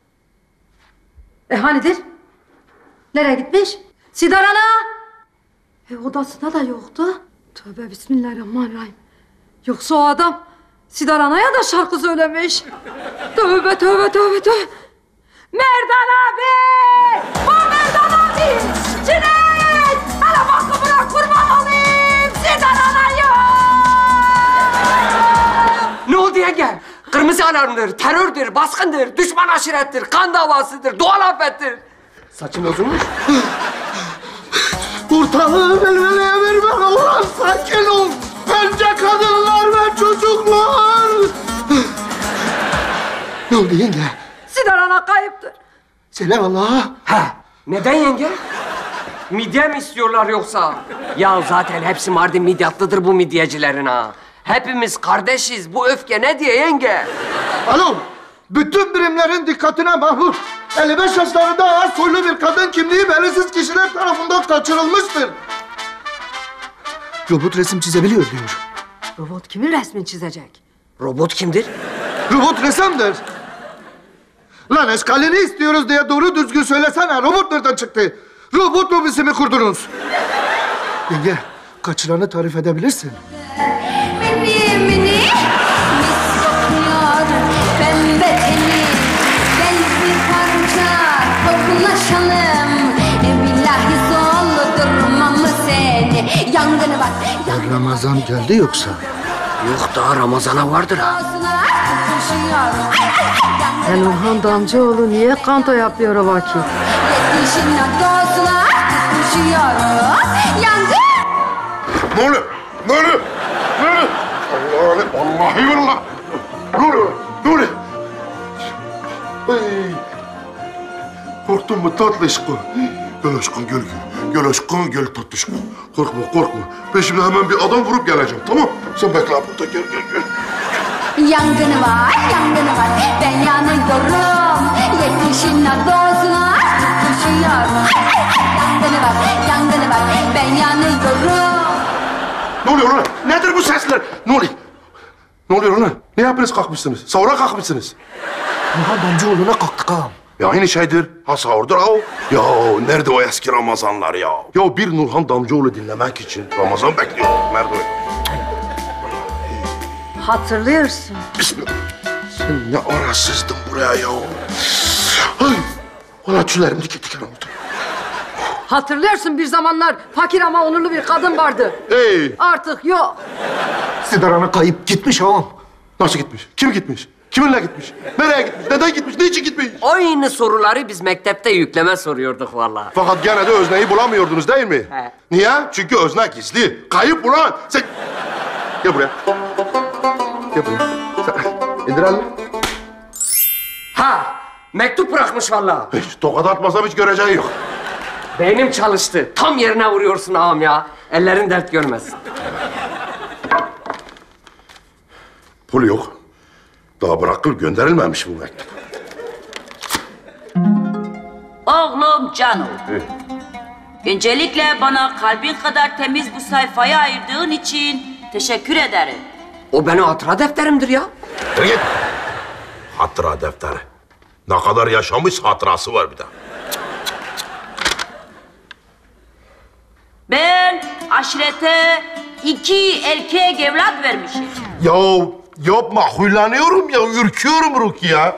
E hanidir? Nereye gitmiş? Sidar ana! E odasında da yoktu. Tövbe bismillahirrahmanirrahim. Yoksa o adam Sidar anaya da şarkı söylemiş. Tövbe tövbe tövbe tövbe. Merdan abi! Bu Merdan abi! Cüneyt! Hele bakımına kurban olayım! Sidar anayı! Ne oldu yenge? Kırmızı alarmdır, terördür, baskındır, düşman aşirettir, kan davasıdır, doğal afettir. Saçın bozulmuş. Ortalığı velveleye verme ulan, sakin ol. Önce kadınlar ve çocuklar. Ne oldu yenge? Sidar ana kayıptır. Selam Allah'a. Ha, neden yenge? Midye mi istiyorlar yoksa? Ya zaten hepsi Mardin midyatlıdır bu midyecilerin ha. Hepimiz kardeşiz. Bu öfke ne diye yenge? Alo, bütün birimlerin dikkatine mahmur. elli beş yaşlarında ağır soylu bir kadın kimliği belirsiz kişiler tarafından kaçırılmıştır. Robot resim çizebiliyor diyor. Robot kimin resmini çizecek? Robot kimdir? Robot ressamdır. Lan eşkalini istiyoruz diye doğru düzgün söylesene. Robot nereden çıktı? Robot lobisi mi kurdunuz? Yenge, kaçıranı tarif edebilirsin. Mini mis kokuyor pembe teni. Gel bir parça dokulaşalım. E billahi zorlu durmam mı seni? Yangını bak. Ramazan geldi yoksa? Yok daha Ramazan'a vardır ha. Sen Orhan Damcıoğlu niye kanto yapıyor o vakit? Yetişin dostuna tutuşuyorum. Yangın. Ne oluyor? Ne oluyor? Ne oluyor? Allah Allah, vallahi billah. Ne oluyor? Ne oluyor? Ay. Korktun mu tatlışkın? Gel aşkım gel gel. Gel aşkım gel tatlışkın. Korkma korkma. Ben şimdi hemen bir adam vurup geleceğim, tamam? Sen bekle burada, gel gel gel. Yangını var, yangını var. Ben yanıyorum. Yetişin dostuna tutuşuyorum. Yangını var, yangını var. Ben yanıyorum. Ne oluyor lan? Nedir bu sesler? Ne oluyor? Ne oluyor lan? Ne yapıyorsunuz kalkmışsınız? Sahura kalkmışsınız. Orhan Damcıoğlu'na kalktık ağam. Ya aynı şeydir. Ha sahurdur ha o. Ya nerede o eski Ramazanlar ya? Ya bir Nurhan Damcıoğlu dinlemek için Ramazan bekliyor. Nerede o? Hatırlıyorsun. Sen ne ara sızdın buraya ya? Ay, valla tüylerim diken diken oldu. Hatırlıyorsun bir zamanlar fakir ama onurlu bir kadın vardı. Hey! Artık yok. Sidar Ana kayıp gitmiş ağam. Nasıl gitmiş? Kim gitmiş? Kiminle gitmiş? Nereye gitmiş? Neden gitmiş? Niçin gitmiş? Aynı soruları biz mektepte yükleme soruyorduk vallahi. Fakat gene de özneyi bulamıyordunuz değil mi? He. Niye? Çünkü özne gizli. Kayıp ulan. Sen... Gel buraya. Gel buraya. Sen... İndir elini. Ha! Mektup bırakmış vallahi. Hiç tokat atmasam hiç göreceği yok. Beynim çalıştı. Tam yerine vuruyorsun ağam ya. Ellerin dert görmesin. Pul yok. Daha bırakılıp gönderilmemiş bu mektup. Oğlum Cano. Öncelikle bana kalbin kadar temiz bu sayfayı ayırdığın için teşekkür ederim. O benim hatıra defterimdir ya. Git. Hatıra defteri. Ne kadar yaşamış hatırası var bir de. Ben aşirete iki erkeğe evlat vermişim. Ya yapma, huylanıyorum ya, ürküyorum Rukiye ya.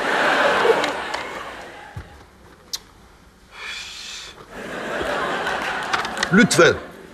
Lütfen.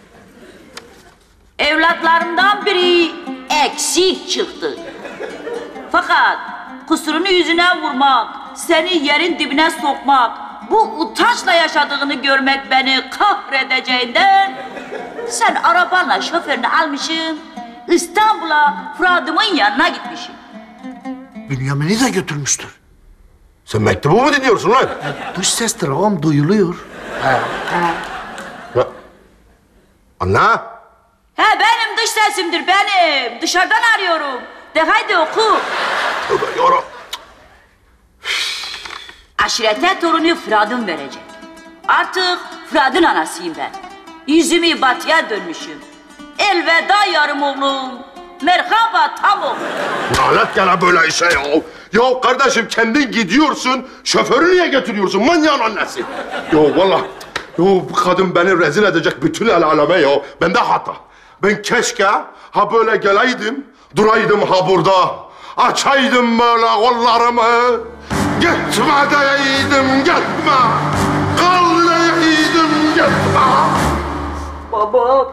Evlatlarımdan biri eksik çıktı. Fakat kusurunu yüzüne vurmak, seni yerin dibine sokmak, bu utançla yaşadığını görmek beni kahredeceğinden sen arabanla şoförünü almışsın, İstanbul'a Fırad'ımın yanına gitmişsin. Bünyamin'i de götürmüştür. Sen mektubu mu dinliyorsun lan? Dış sestir ağam, duyuluyor. He. Ya. Anne. He benim dış sesimdir benim. Dışarıdan arıyorum. De haydi oku. Tövbe yarabbim. Aşirete torunu Fırad'ım verecek. Artık Fırad'ın anasıyım ben. Yüzümü batıya dönmüşüm. Elveda yarım oğlum. Merhaba tam oğlum. Lanet gene böyle işe ya. Ya kardeşim kendin gidiyorsun, şoförü niye getiriyorsun? Manyağın annesi. Ya vallahi, ya bu kadın beni rezil edecek bütün el aleme ya. Bende hata. Ben keşke ha böyle geleydim, duraydım ha burada. Açaydım böyle kollarımı. Gitme deydim, gitme. Kal deydim, gitme. Baba.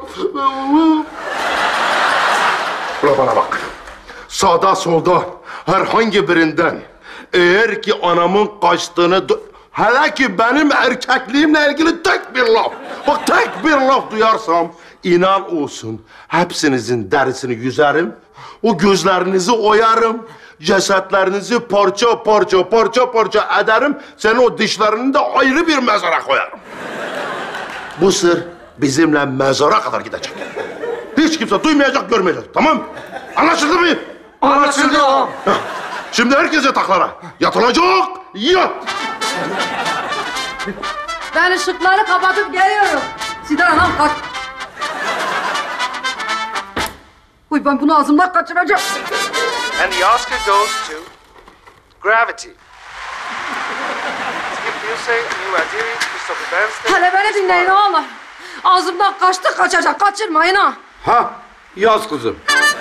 Ula bana bak. Sağda solda herhangi birinden eğer ki anamın kaçtığını... Hele ki benim erkekliğimle ilgili tek bir laf, bak tek bir laf duyarsam inan olsun hepsinizin derisini yüzerim, o gözlerinizi oyarım, cesetlerinizi parça parça parça parça ederim, senin o dişlerini de ayrı bir mezara koyarım. Bu sır bizimle mezara kadar gidecek. Hiç kimse duymayacak, görmeyecek, tamam mı? Anlaşıldı mı? Anlaşıldı. Heh, şimdi herkes yataklara. Yatılacak, yat! Ben ışıkları kapatıp geliyorum. Sidar Anam kaç. Uy ben bunu ağzımdan kaçıracağım. And the Oscar goes to Gravity. Skip Busey, New Adiri, Christopher Bernstein. Hele beni dinleyin oğlum. Ağzımdan kaçtı kaçacak. Kaçırmayın ha. Ha, yaz kızım.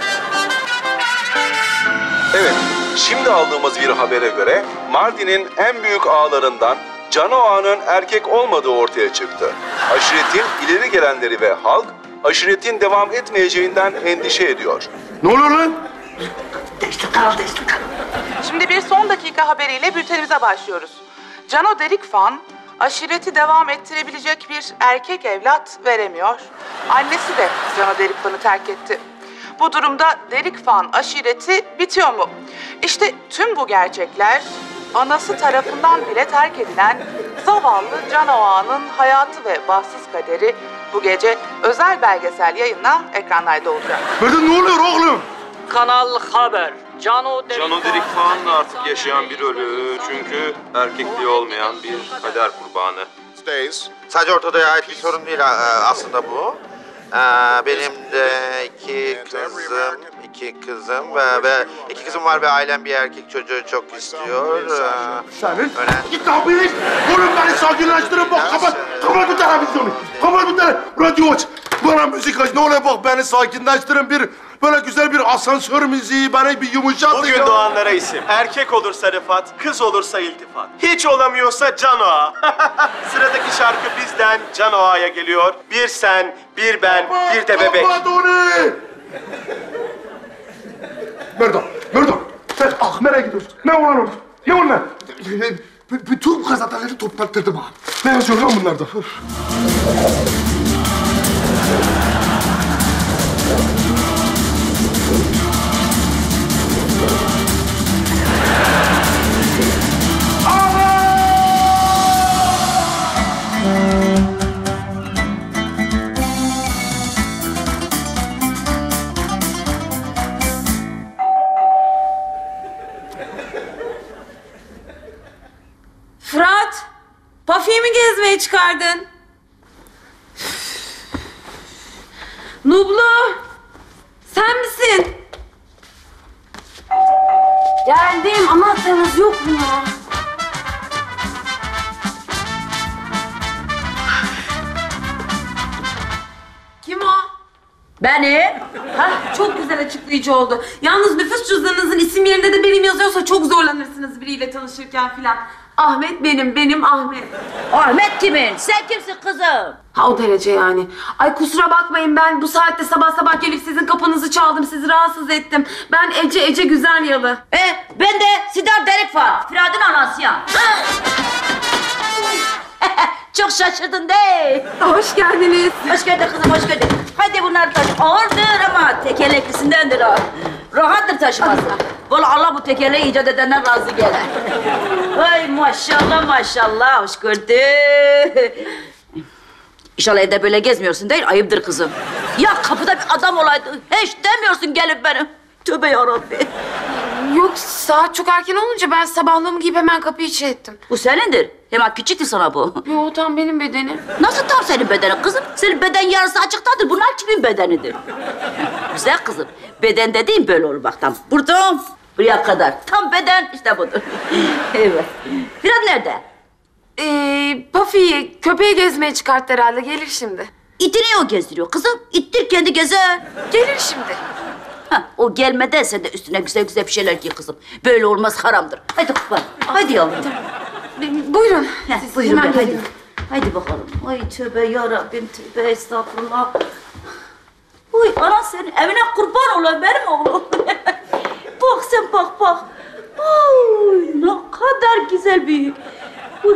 Evet, şimdi aldığımız bir habere göre Mardin'in en büyük ağalarından Cano Ağa'nın erkek olmadığı ortaya çıktı. Aşiretin ileri gelenleri ve halk aşiretin devam etmeyeceğinden endişe ediyor. Ne oluyor lan? Değişti kal, değişti kal. Şimdi bir son dakika haberiyle bültenimize başlıyoruz. Cano Derikfan, aşireti devam ettirebilecek bir erkek evlat veremiyor. Annesi de Cano Derikfan'ı terk etti. Bu durumda Derikfan aşireti bitiyor mu? İşte tüm bu gerçekler anası tarafından bile terk edilen zavallı Cano Ağa'nın hayatı ve bahtsız kaderi bu gece özel belgesel yayınla ekranlarda olacak. Ferdi ne oluyor oğlum? Kanal Haber. Cano Derikfan. Cano Derikfan artık yaşayan bir ölü. Çünkü erkekliği olmayan bir kader kurbanı. Sadece Orta Doğu'ya ait bir sorun değil aslında bu. Ee, benim de iki kızım, iki kızım ve, ve iki kızım var ve ailem bir erkek çocuğu çok istiyor. Ee, Senin? Git kapıyı! Vurun beni sakinleştirin bak! Kapat! Kapat bu televizyonu! Kapat bu televizyonu! Radyo aç! Bana müzik aç! Ne oluyor bak beni sakinleştirin bir Böyle güzel bir asansör müziği, bana bir yumuşatın. Bugün ya. doğanlara isim. Erkek olursa Rıfat, kız olursa İltifat. Hiç olamıyorsa Can Ağa. Sıradaki şarkı bizden Can Ağa'ya geliyor. Bir sen, bir ben, bir de bebek. Kapat onu! Merdan, Merdan. Sen ah nereye gidiyorsun? Ne olan orada? Ne onlar? B- bütün gazeteleri toplattırdım ha. Ne yazıyor lan bunlarda? Fırat, Pafi'yi mi gezmeye çıkardın? Nublu, sen misin? Geldim, anahtarınız yok mu ya? Kim o? Benim. Hah, çok güzel açıklayıcı oldu. Yalnız nüfus cüzdanınızın isim yerinde de benim yazıyorsa çok zorlanırsınız biriyle tanışırken filan. Ahmet benim, benim Ahmet. Ahmet kimin? Sen kimsin kızım? Ha o derece yani. Ay kusura bakmayın ben bu saatte sabah sabah gelip sizin kapınızı çaldım, sizi rahatsız ettim. Ben Ece, Ece Güzelyalı. E ben de Sidar Derikfan, Fırat'ın anasıyım. Çok şaşırdın değil. Hoş geldiniz. Hoş geldin kızım, hoş geldin. Hadi bunları taşı. Ağırdır ama tekerleklisindendir ha. Rahattır taşıması. Vallahi Allah bu tekerleği icat edenden razı gelir. Ay maşallah maşallah, hoş gördük. İnşallah evde böyle gezmiyorsun değil, ayıptır kızım. Ya kapıda bir adam olaydı, hiç demiyorsun gelip benim. Tövbe yarabbi. Yok, saat çok erken olunca ben sabahlığımı giyip hemen kapıyı içi ettim. Bu senindir. Hemen küçüktü sana bu. Yo, tam benim bedenim. Nasıl tam senin bedenin kızım? Senin beden yarısı açıktadır. Bunlar kimin bedenidir? Güzel kızım. Beden dediğin böyle olur bak tam. Buradan buraya kadar. Tam beden işte budur. Evet. Fırat nerede? Ee, Pafi'yi köpeği gezmeye çıkarttı herhalde. Gelir şimdi. İtini o gezdiriyor kızım. İttir kendi gezer. Gelir şimdi. Hah, o gelmeden sen de üstüne güzel güzel bir şeyler giy kızım. Böyle olmaz, haramdır. Hadi bak. Hadi yavrum. Buyurun. Heh, Siz buyurun hemen be, hadi. gelin. Hadi bakalım. Ay tövbe yarabbim, tövbe estağfurullah. Uy ana senin evine kurban olan benim oğlum. Bak sen bak bak. Ay ne kadar güzel büyük. Uy.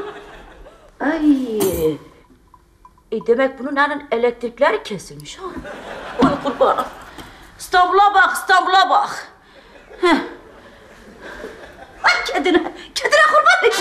Ay. E demek bunun hani elektrikleri kesilmiş ha. Oy kurban. İstanbul'a bak, İstanbul'a bak. Heh. Ay kedine, kedine kurban.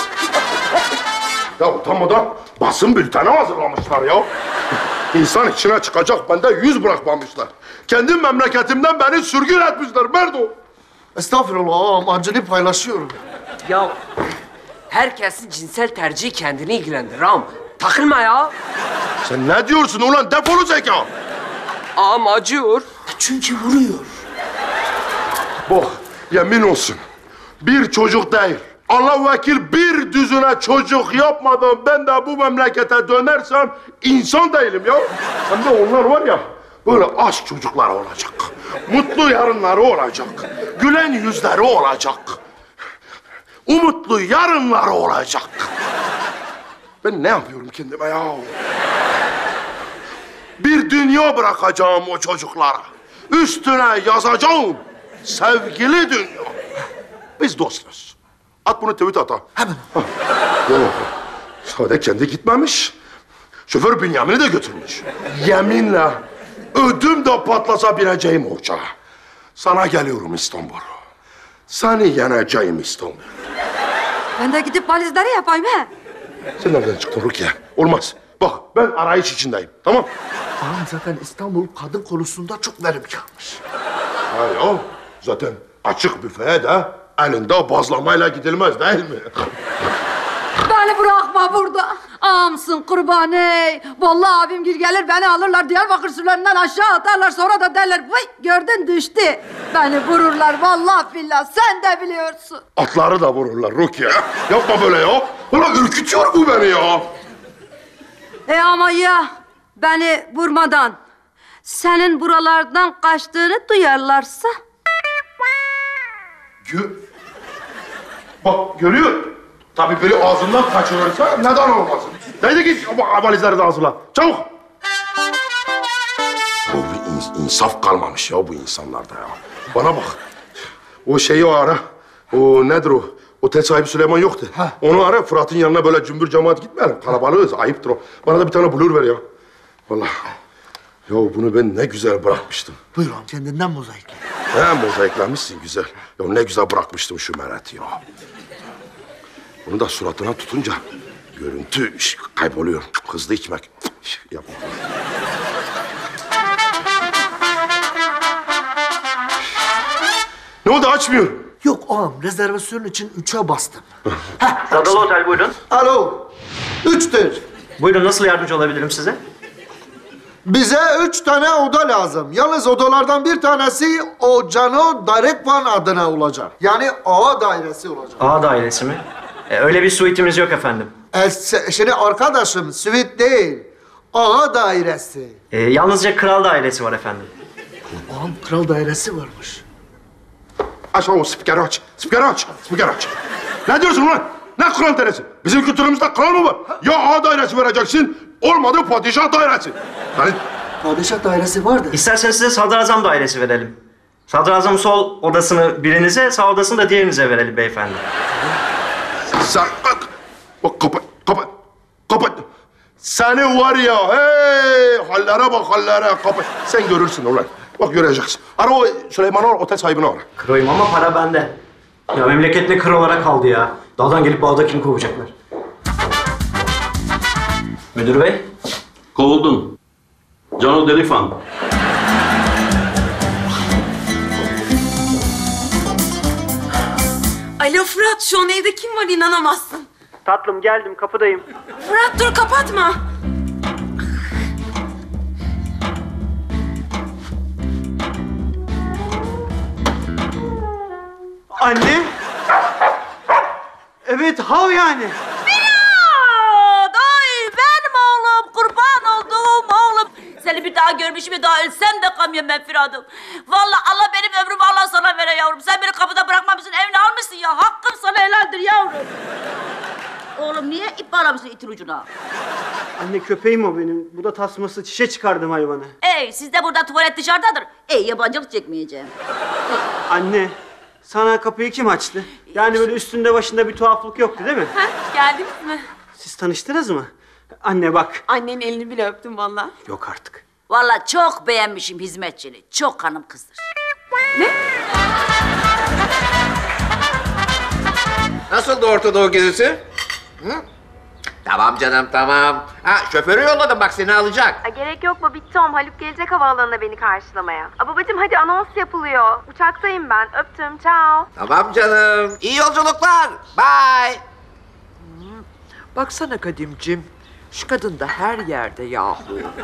Ya utanmadan basın bülteni hazırlamışlar ya. İnsan içine çıkacak bende yüz bırakmamışlar. Kendi memleketimden beni sürgün etmişler Merdo. Estağfurullah ağam, acını paylaşıyorum. Ya herkesin cinsel tercihi kendini ilgilendirir ağam. Takılma ya. Sen ne diyorsun ulan, defolu zeka. Ağam acıyor. Çünkü vuruyor. Bak yemin olsun bir çocuk değil. Allah vekil bir düzüne çocuk yapmadan ben de bu memlekete dönersem insan değilim ya. Hem de onlar var ya böyle aşk çocukları olacak. Mutlu yarınları olacak. Gülen yüzleri olacak. Umutlu yarınları olacak. Ben ne yapıyorum kendime ya? Bir dünya bırakacağım o çocuklara. Üstüne yazacağım sevgili dünya. Biz dostuz. At bunu tweet at ha. Hemen. Yok. Sade kendi gitmemiş. Şoför Bünyamin'i de götürmüş. Yeminle ödüm de patlasa bineceğim o uçağa. Sana geliyorum İstanbul. Seni yeneceğim İstanbul. Ben de gidip valizleri yapayım he. Sen nereden çıktın Rukiye? Olmaz. Bak ben arayış içindeyim. Tamam? Ağam zaten İstanbul kadın konusunda çok verimkarmış. Ha ya. Zaten açık büfeye de elinde bazlamayla gidilmez değil mi? Beni bırakma burada. Ağamsın kurban ey. Vallahi abim gir gelir beni alırlar Diyarbakır surlarından aşağı atarlar. Sonra da derler vay gördün düştü. Beni vururlar vallahi billah sen de biliyorsun. Atları da vururlar Rukiye. Yapma böyle ya. Ulan ürkütüyor bu beni ya. E ama ya beni vurmadan senin buralardan kaçtığını duyarlarsa? Gö Bak görüyor. Tabii böyle ağzından kaçırırsa neden olmasın? Neydi git valizleri de hazırla. Çabuk. Bu bir ins- insaf kalmamış ya bu insanlarda ya. Bana bak. O şeyi o ara. O nedir o? Otel sahibi Süleyman yoktu. Onu ara Fırat'ın yanına böyle cümbür cemaat gitmeyelim. Kalabalığız. Ayıptır o. Bana da bir tane blur ver ya. Vallahi. Ya bunu ben ne güzel bırakmıştım. Buyur ağam, kendinden mozaikle. He mozaiklemişsin güzel. Ya ne güzel bırakmıştım şu Mert'i ya. Bunu da suratına tutunca görüntü iş, kayboluyor. Hızlı içmek. İş, yapma. Ne oldu açmıyor? Yok ağam, rezervasyon için üçe bastım. Dadalı Otel buyurun. Alo, üçtür. Buyurun nasıl yardımcı olabilirim size? Bize üç tane oda lazım. Yalnız odalardan bir tanesi o Cano Darekvan adına olacak. Yani A dairesi olacak. A dairesi mi? E, öyle bir suitimiz yok efendim. E, se- şimdi arkadaşım, suite değil. A dairesi. E, yalnızca kral dairesi var efendim. Ağam, kral dairesi varmış. Aç o spikeri aç. Spikeri aç. Spikeri aç. Ne diyorsun lan? Ne kral dairesi? Bizim kültürümüzde kral mı var? Ya A dairesi vereceksin, olmadı padişah dairesi. Yani Padişah dairesi vardı. İsterseniz size sadrazam dairesi verelim. Sadrazamın sol odasını birinize, sağ odasını da diğerinize verelim beyefendi. sen... Bak, bak kapat, kapat, kapat. Seni var ya, hey! Hallere bak, hallere. Kapat. Sen görürsün ulan. Bak göreceksin. Ara o Süleyman'ı ar, otel sahibini ara. Kroyum ama para bende. Ya memleket ne kır olarak kaldı ya. Dağdan gelip bağdakini kovacaklar. Müdür bey. Kovuldun. Cano Derifan. Alo Fırat, şu an evde kim var inanamazsın. Tatlım geldim, kapıdayım. Fırat dur kapatma. Anne. Evet, hav yani. Firat! Ay benim oğlum, kurban olduğum oğlum. Seni bir daha görmüşüm, bir daha ölsem de kamıyorum ben Firat'ım. Vallahi Allah benim ömrümü Allah sana vere yavrum. Sen beni kapıda bırakmamışsın, evine almışsın ya. Hakkım sana helaldir yavrum. Oğlum niye ip bağlamışsın itin ucuna? Anne köpeğim o benim. Bu da tasması, çişe çıkardım hayvanı. Ey sizde burada tuvalet dışarıdadır. Ey yabancılık çekmeyeceğim. Anne, sana kapıyı kim açtı? Yani böyle üstünde başında bir tuhaflık yoktu değil mi? Ha, geldiniz mi? Siz tanıştınız mı? Anne bak. Annenin elini bile öptüm vallahi. Yok artık. Vallahi çok beğenmişim hizmetçini. Çok hanım kızdır. Ne? Nasıldı Orta Doğu gezisi? Hı? Tamam canım tamam. Ha şoförü yolladım bak seni alacak. A, gerek yok mu? Bitti Tom. Haluk gelecek havaalanına beni karşılamaya. A, babacığım hadi anons yapılıyor. Uçaktayım ben. Öptüm. Ciao. Tamam canım. İyi yolculuklar. Bye. Baksana Kadimcim. Şu kadın da her yerde yahu.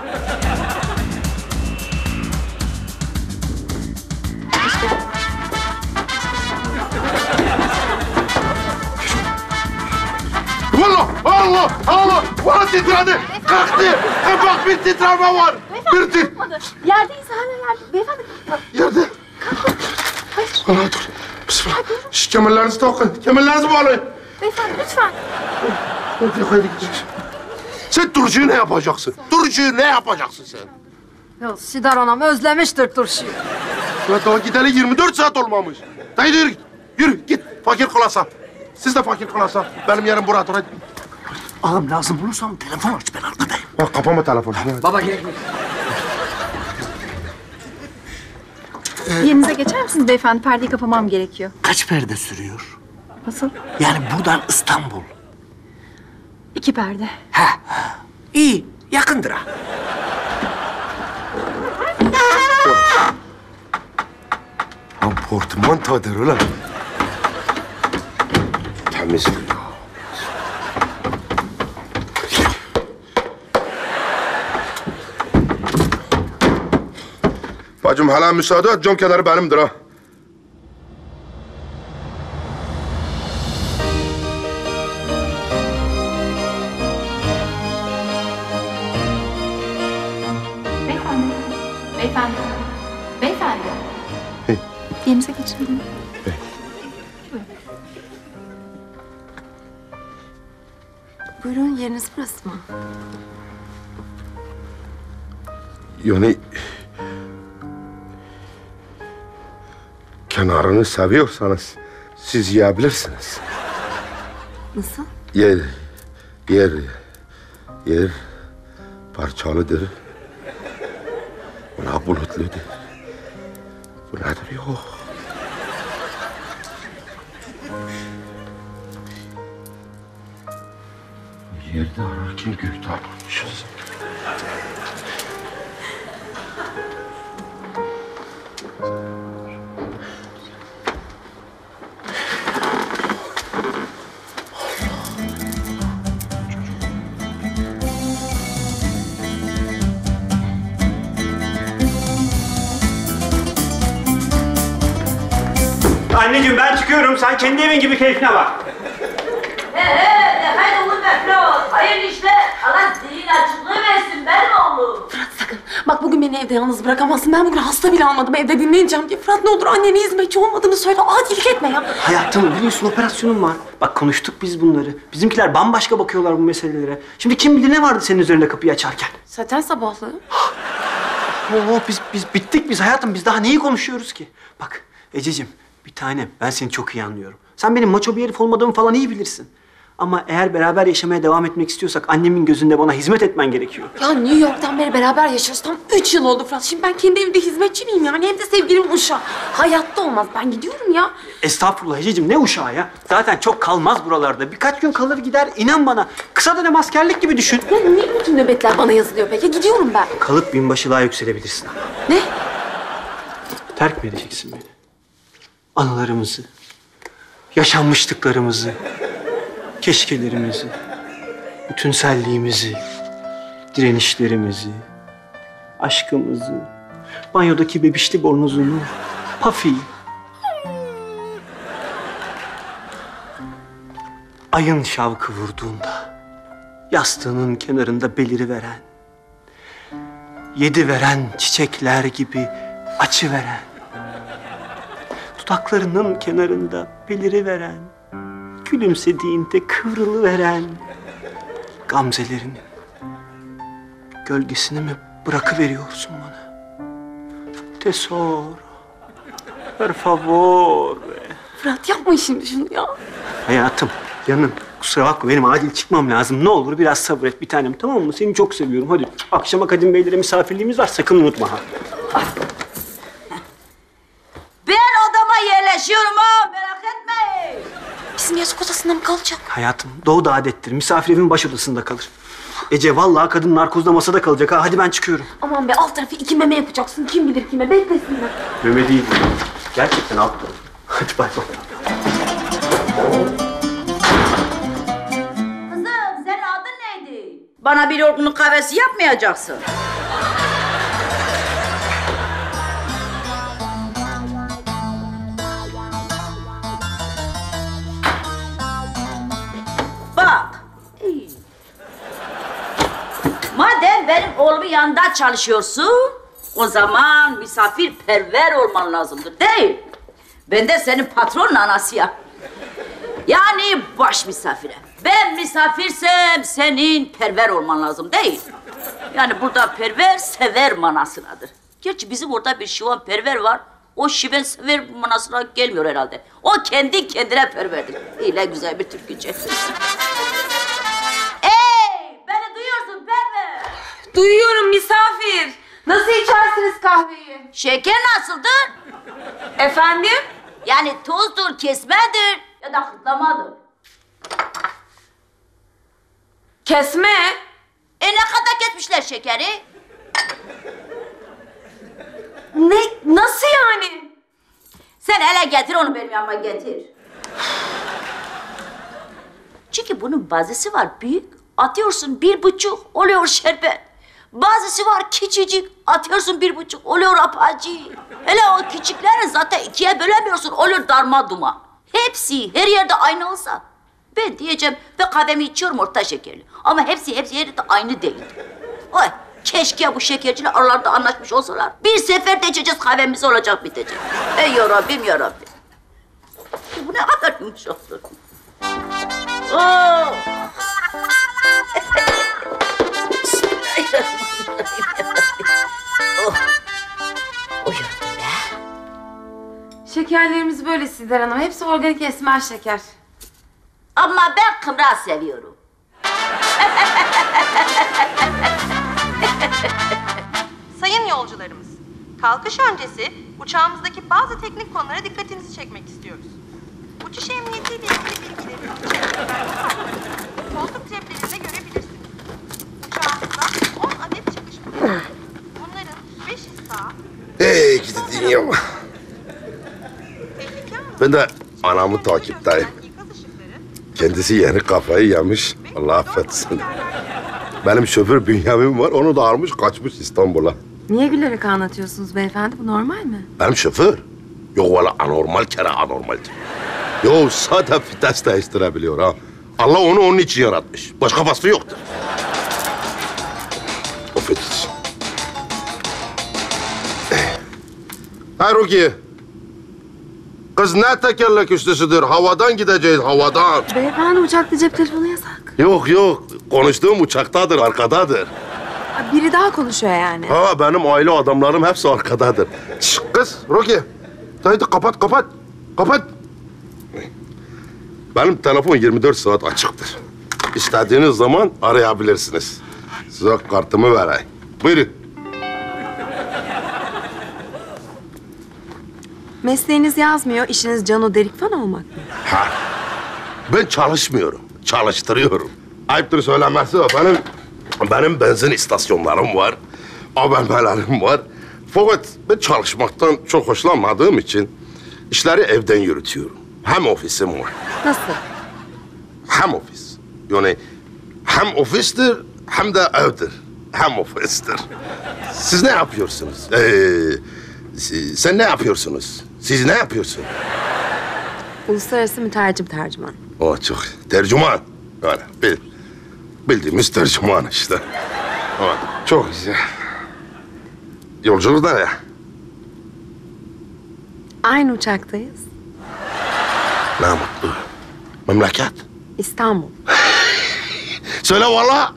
Vallahi Allah Allah! Bana titredi! Kalktı! E bak bir titreme var! Bir tit... Yerdeyiz hala yerde. Beyefendi. Yerde. Allah dur. Bismillah. Şş, kemerlerinizi takın. Kemerlerinizi bağlayın. Beyefendi lütfen. Hadi hadi gideceğiz. Sen turşuyu ne yapacaksın? Turşuyu ne yapacaksın sen? Ya Sidar anam özlemiştir turşuyu. Ya daha gideli yirmi dört saat olmamış. Haydi yürü git. Yürü git. Fakir klasa. Siz de fakir klasa. Benim yerim burada. Hadi. Ağam lazım bulursam telefon aç, ben arkadayım. Bak kapama telefonu. Baba gerek mi? Yerinize geçer misiniz beyefendi? Perdeyi kapamam gerekiyor. Kaç perde sürüyor? Nasıl? Yani buradan İstanbul. İki perde. İyi, yakındır ha. Apartman tadır ulan. Temizlik. Bacım hala müsaade et, cam kenarı benimdir ha. Beyefendi. Beyefendi. Beyefendi. Yerinize geçin. Buyurun, yeriniz burası mı? Yani... Kenarını seviyorsanız siz yiyebilirsiniz. Nasıl? Yer, yer, yer parçalıdır. Buna bulutludur. Bu nedir yok. Yerde ararken gökte bulmuşuz. Anneciğim ben çıkıyorum. Sen kendi evin gibi keyfine bak. He he, de haydi oğlum Fırat. Hayırlı işler. Allah zihin açıklığı versin benim oğlum. Fırat sakın. Bak bugün beni evde yalnız bırakamazsın. Ben bugün hasta bile almadım. Evde dinleneceğim diye. Fırat ne olur annene hizmetçi olmadığını söyle. Adilik etme ya. Hayatım biliyorsun operasyonum var. Bak konuştuk biz bunları. Bizimkiler bambaşka bakıyorlar bu meselelere. Şimdi kim bilir ne vardı senin üzerinde kapıyı açarken. Zaten sabahlı. Oo, biz, biz bittik biz hayatım. Biz daha neyi konuşuyoruz ki? Bak Ececiğim bir tanem ben seni çok iyi anlıyorum. Sen benim maço bir herif olmadığımı falan iyi bilirsin. Ama eğer beraber yaşamaya devam etmek istiyorsak annemin gözünde bana hizmet etmen gerekiyor. Ya New York'tan beri beraber yaşıyoruz. Tam üç yıl oldu Fırat. Şimdi ben kendi evimde hizmetçi miyim yani? Hem de sevgilimin uşağı. Hayatta olmaz. Ben gidiyorum ya. Estağfurullah Ececiğim ne uşağı ya? Zaten çok kalmaz buralarda. Birkaç gün kalır gider inan bana. Kısa dönem askerlik gibi düşün. Ya niye bütün nöbetler bana yazılıyor peki? Gidiyorum ben. Kalıp binbaşılığa yükselebilirsin. Ne? Terk mi edeceksin beni? Anılarımızı, yaşanmışlıklarımızı, keşkelerimizi, bütünselliğimizi, direnişlerimizi, aşkımızı, banyodaki bebişli bornozunu, Pafi'yi, ayın şavkı vurduğunda, yastığının kenarında beliriveren, yedi veren çiçekler gibi açıveren, dudaklarının kenarında beliriveren, gülümsediğinde kıvrılıveren gamzelerinin gölgesini mi bırakıveriyorsun bana? Tesoro, per favore. Fırat yapma şimdi şunu ya. Hayatım, yanım. Kusura bakma benim acil çıkmam lazım. Ne olur biraz sabret bir tanem tamam mı? Seni çok seviyorum hadi. Akşama Kadim Beylere misafirliğimiz var sakın unutma ha. Ben odama yerleşiyorum ha, merak etmeyin. Bizim yatak odasında mı kalacak? Hayatım, doğuda adettir. Misafir evin baş odasında kalır. Ece, vallahi kadın narkozda masada kalacak ha. Hadi ben çıkıyorum. Aman be, alt tarafı iki meme yapacaksın. Kim bilir kime, beklesinler. Meme değil. Gerçekten alt tarafı. Hadi bay bay. Kızım, senin adın neydi? Bana bir yorgunluk kahvesi yapmayacaksın. Bak. İyi. Madem benim oğlumun yanında çalışıyorsun, o zaman misafirperver olman lazımdır, değil? Ben de senin patronun anasıyım. Yani baş misafire. Ben misafirsem senin perver olman lazım, değil? Yani burada perver sever manasınadır. Gerçi bizim orada bir şivan perver var. O şiven sever manasına gelmiyor herhalde. O kendi kendine perverdir. İyle güzel bir türkücü. Ey! Beni duyuyorsun perver. Duyuyorum misafir. Nasıl içersiniz kahveyi? Şeker nasıldır? Efendim? Yani tozdur, kesmedir ya da hırtlamadır. Kesme. E ne kadar kesmişler şekeri? Ne? Nasıl yani? Sen hele getir onu benim yanıma getir. Çünkü bunun bazısı var büyük, atıyorsun bir buçuk oluyor şerbet. Bazısı var küçücük, atıyorsun bir buçuk oluyor apacı. Hele o küçükleri zaten ikiye bölemiyorsun, oluyor darma duman. Hepsi her yerde aynı olsa ben diyeceğim ben kahvemi içiyorum orta şekerli. Ama hepsi hepsi yerde de aynı değil. Oy Keşke bu şekerciler aralarında anlaşmış olsalar. Bir seferde içeceğiz, kahvemiz olacak, bitecek. Ey yarabbim yarabbim. Bu ne kadar yumuşak. Oo. Oh. Şekerlerimiz böyle Sidar Hanım. Hepsi organik esmer şeker. Ama ben kımra seviyorum. Sayın yolcularımız, kalkış öncesi uçağımızdaki bazı teknik konulara dikkatinizi çekmek istiyoruz. Uçuş emniyetiyle ilgili bilgileri koltuk ceplerinde görebilirsiniz. Uçağımızda on adet çıkış bulunuyor. Bunların beşi sağ. Hey gidi dünya. Ben de anamı takipteyim. Kendisi yeni kafayı yemiş. Allah affetsin. Benim şoför Bünyamin var. Onu da almış kaçmış İstanbul'a. Niye gülerek anlatıyorsunuz beyefendi? Bu normal mi? Benim şoför. Yok valla anormal kere anormal. Yok sadece vites değiştirebiliyor ha. Allah onu onun için yaratmış. Başka vasfı yoktur. Affediniz. Ha Rukiye. Kız ne tekerlek üstüsüdür? Havadan gideceğiz, havadan. Beyefendi uçakta cep telefonu yasak. Yok yok. Konuştuğum uçaktadır, arkadadır. Biri daha konuşuyor yani. Ha benim aile adamlarım hepsi arkadadır. Şş, kız Rukiye. Haydi kapat kapat. Kapat. Benim telefon yirmi dört saat açıktır. İstediğiniz zaman arayabilirsiniz. Size kartımı vereyim. Buyurun. Mesleğiniz yazmıyor, işiniz Cano Derik Fan olmak mı? Ha. Ben çalışmıyorum, çalıştırıyorum. Ayıptır söylemesi efendim. Benim benzin istasyonlarım var. A V M'lerim var. Fakat ben çalışmaktan çok hoşlanmadığım için işleri evden yürütüyorum. Hem ofisim var. Nasıl? Hem ofis. Yani hem ofistir hem de evdir. Hem ofistir. Siz ne yapıyorsunuz? Ee, sen ne yapıyorsunuz? Siz ne yapıyorsun? Uluslararası mütercim tercüman. O çok. Tercüman. Yani bil, bildiğimiz tercüman işte. Ama çok güzel. Yolculuk nereye? Aynı uçaktayız. Ne mutlu. Memleket? İstanbul. Söyle valla.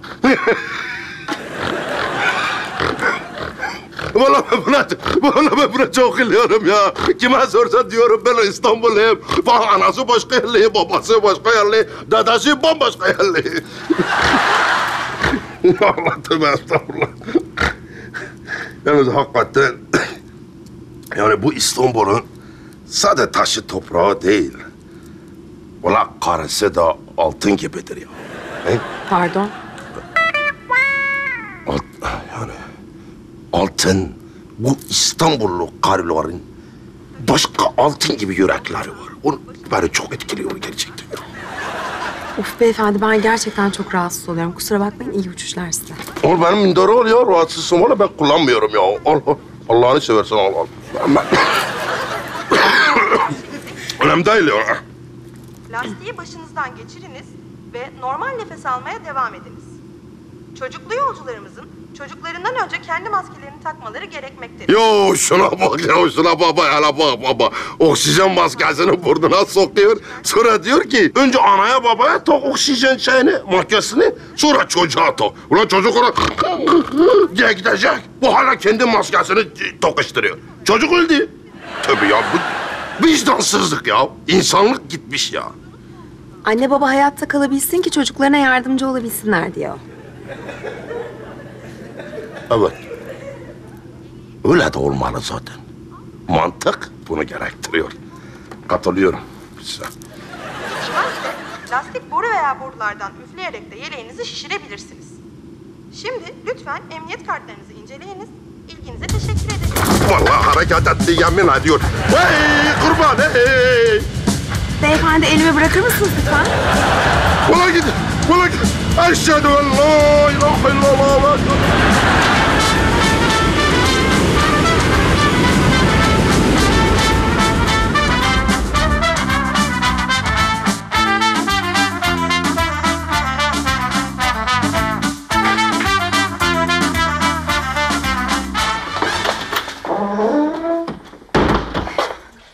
Valla ben buna, valla ben buna çok gülüyorum ya. Kime sorsa diyorum ben İstanbulluyum. Falan anası başka yerli, babası başka yerli, dedesi bambaşka yerli. Allah tövbe estağfurullah. Yalnız hakikaten yani bu İstanbul'un sadece taşı toprağı değil. Valla karısı da altın gibidir ya. He? Pardon? Alt, yani altın, bu İstanbullu karıların başka altın gibi yürekleri var. O beni çok etkiliyor gerçekten. Of beyefendi ben gerçekten çok rahatsız oluyorum. Kusura bakmayın iyi uçuşlar size. Oğlum benim minderi ol ya, rahatsızsın valla ben kullanmıyorum ya. Allah, Allah'ını seversen al al. Önemli değil ya. Lastiği başınızdan geçiriniz ve normal nefes almaya devam ediniz. Çocuklu yolcularımızın çocuklarından önce kendi maskelerini takmaları gerekmektedir. Yo şuna bak ya, şuna baba ya, bak baba. Oksijen maskesini burnuna sokuyor. Sonra diyor ki önce anaya babaya tak oksijen şeyini, maskesini, sonra çocuğa tak. Ulan çocuk ona diye gidecek. Bu hala kendi maskesini tokuşturuyor. Çocuk öldü. Tabii ya bu vicdansızlık ya. İnsanlık gitmiş ya. Anne baba hayatta kalabilsin ki çocuklarına yardımcı olabilsinler diyor. Evet. Öyle de olmalı zaten. Mantık bunu gerektiriyor. Katılıyorum size. Şişmezse lastik boru veya borulardan üfleyerek de yeleğinizi şişirebilirsiniz. Şimdi lütfen emniyet kartlarınızı inceleyiniz. İlginize teşekkür ederim. Vallahi hareket etti, yemin ediyor. Hey kurban hey! Beyefendi elimi bırakır mısınız lütfen? Ulan git, ulan git. Eşhedü en la ilahe illallah.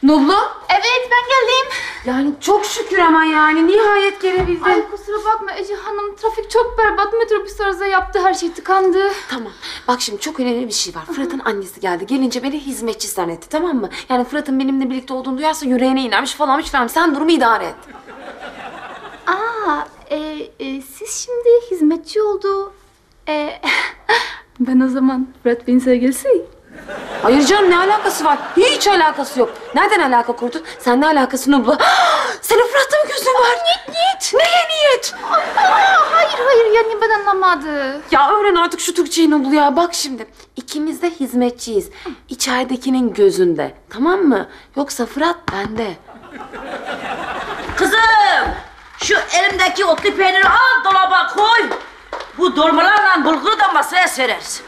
Nublu? Evet ben geldim. Yani çok şükür ama yani nihayet gelebildin. Ay kusura bakma Ece Hanım. Trafik çok berbat. Metrobüs arıza yaptı. Her şey tıkandı. Tamam. Bak şimdi çok önemli bir şey var. Fırat'ın annesi geldi. Gelince beni hizmetçi zannetti, tamam mı? Yani Fırat'ın benimle birlikte olduğunu duyarsa yüreğine inermiş falanmış falan. Sen durumu idare et. Aa, e, e, siz şimdi hizmetçi oldu. E, ben o zaman Fırat Bey'in sevgilisi. Hayır canım, ne alakası var? Hiç alakası yok. Nereden alaka kurdun? Sen ne alakası Nublu? Senin Fırat'ta mı gözün var? Niyet niyet. Neye niyet? Aa, hayır hayır yani ben anlamadım. Ya öğren artık şu Türkçeyi Nublu ya. Bak şimdi ikimiz de hizmetçiyiz. İçeridekinin gözünde, tamam mı? Yoksa Fırat bende. Kızım, şu elimdeki otlu peyniri al dolaba koy. Bu dolmalarla bulguru da masaya sereriz.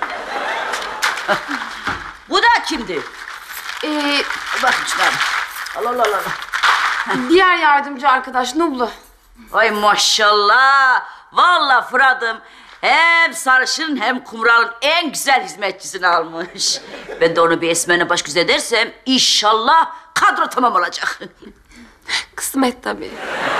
Bu da kimdi? Ee, Bakın şuna. Al al al al. Diğer yardımcı arkadaş Nublu. Ay maşallah. Vallahi Fırat'ım hem sarışın hem kumralın en güzel hizmetçisini almış. Ben de onu bir esmerine baş göz edersem inşallah kadro tamam olacak. Kısmet tabii.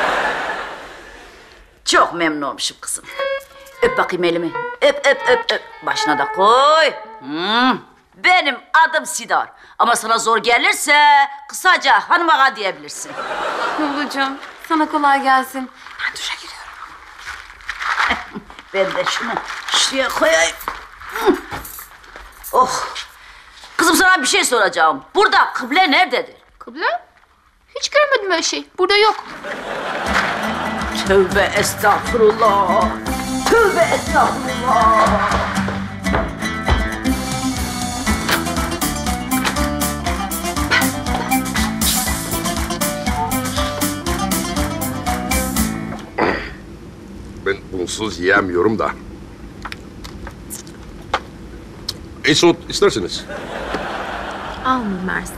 Çok memnun olmuşum kızım. Öp bakayım elimi. Öp öp öp öp. Başına da koy. Hmm. Benim adım Sidar. Ama sana zor gelirse kısaca hanım ağa diyebilirsin. Nublucuğum sana kolay gelsin. Ben duşa giriyorum. Ben de şunu şuraya koyayım. Oh. Kızım sana bir şey soracağım. Burada kıble nerededir? Kıble? Hiç görmedim öyle şey. Burada yok. Tövbe estağfurullah. Tövbe estağfurullah. Ben bunsuz yiyemiyorum da. Isot isterseniz. Almayayım Mersi.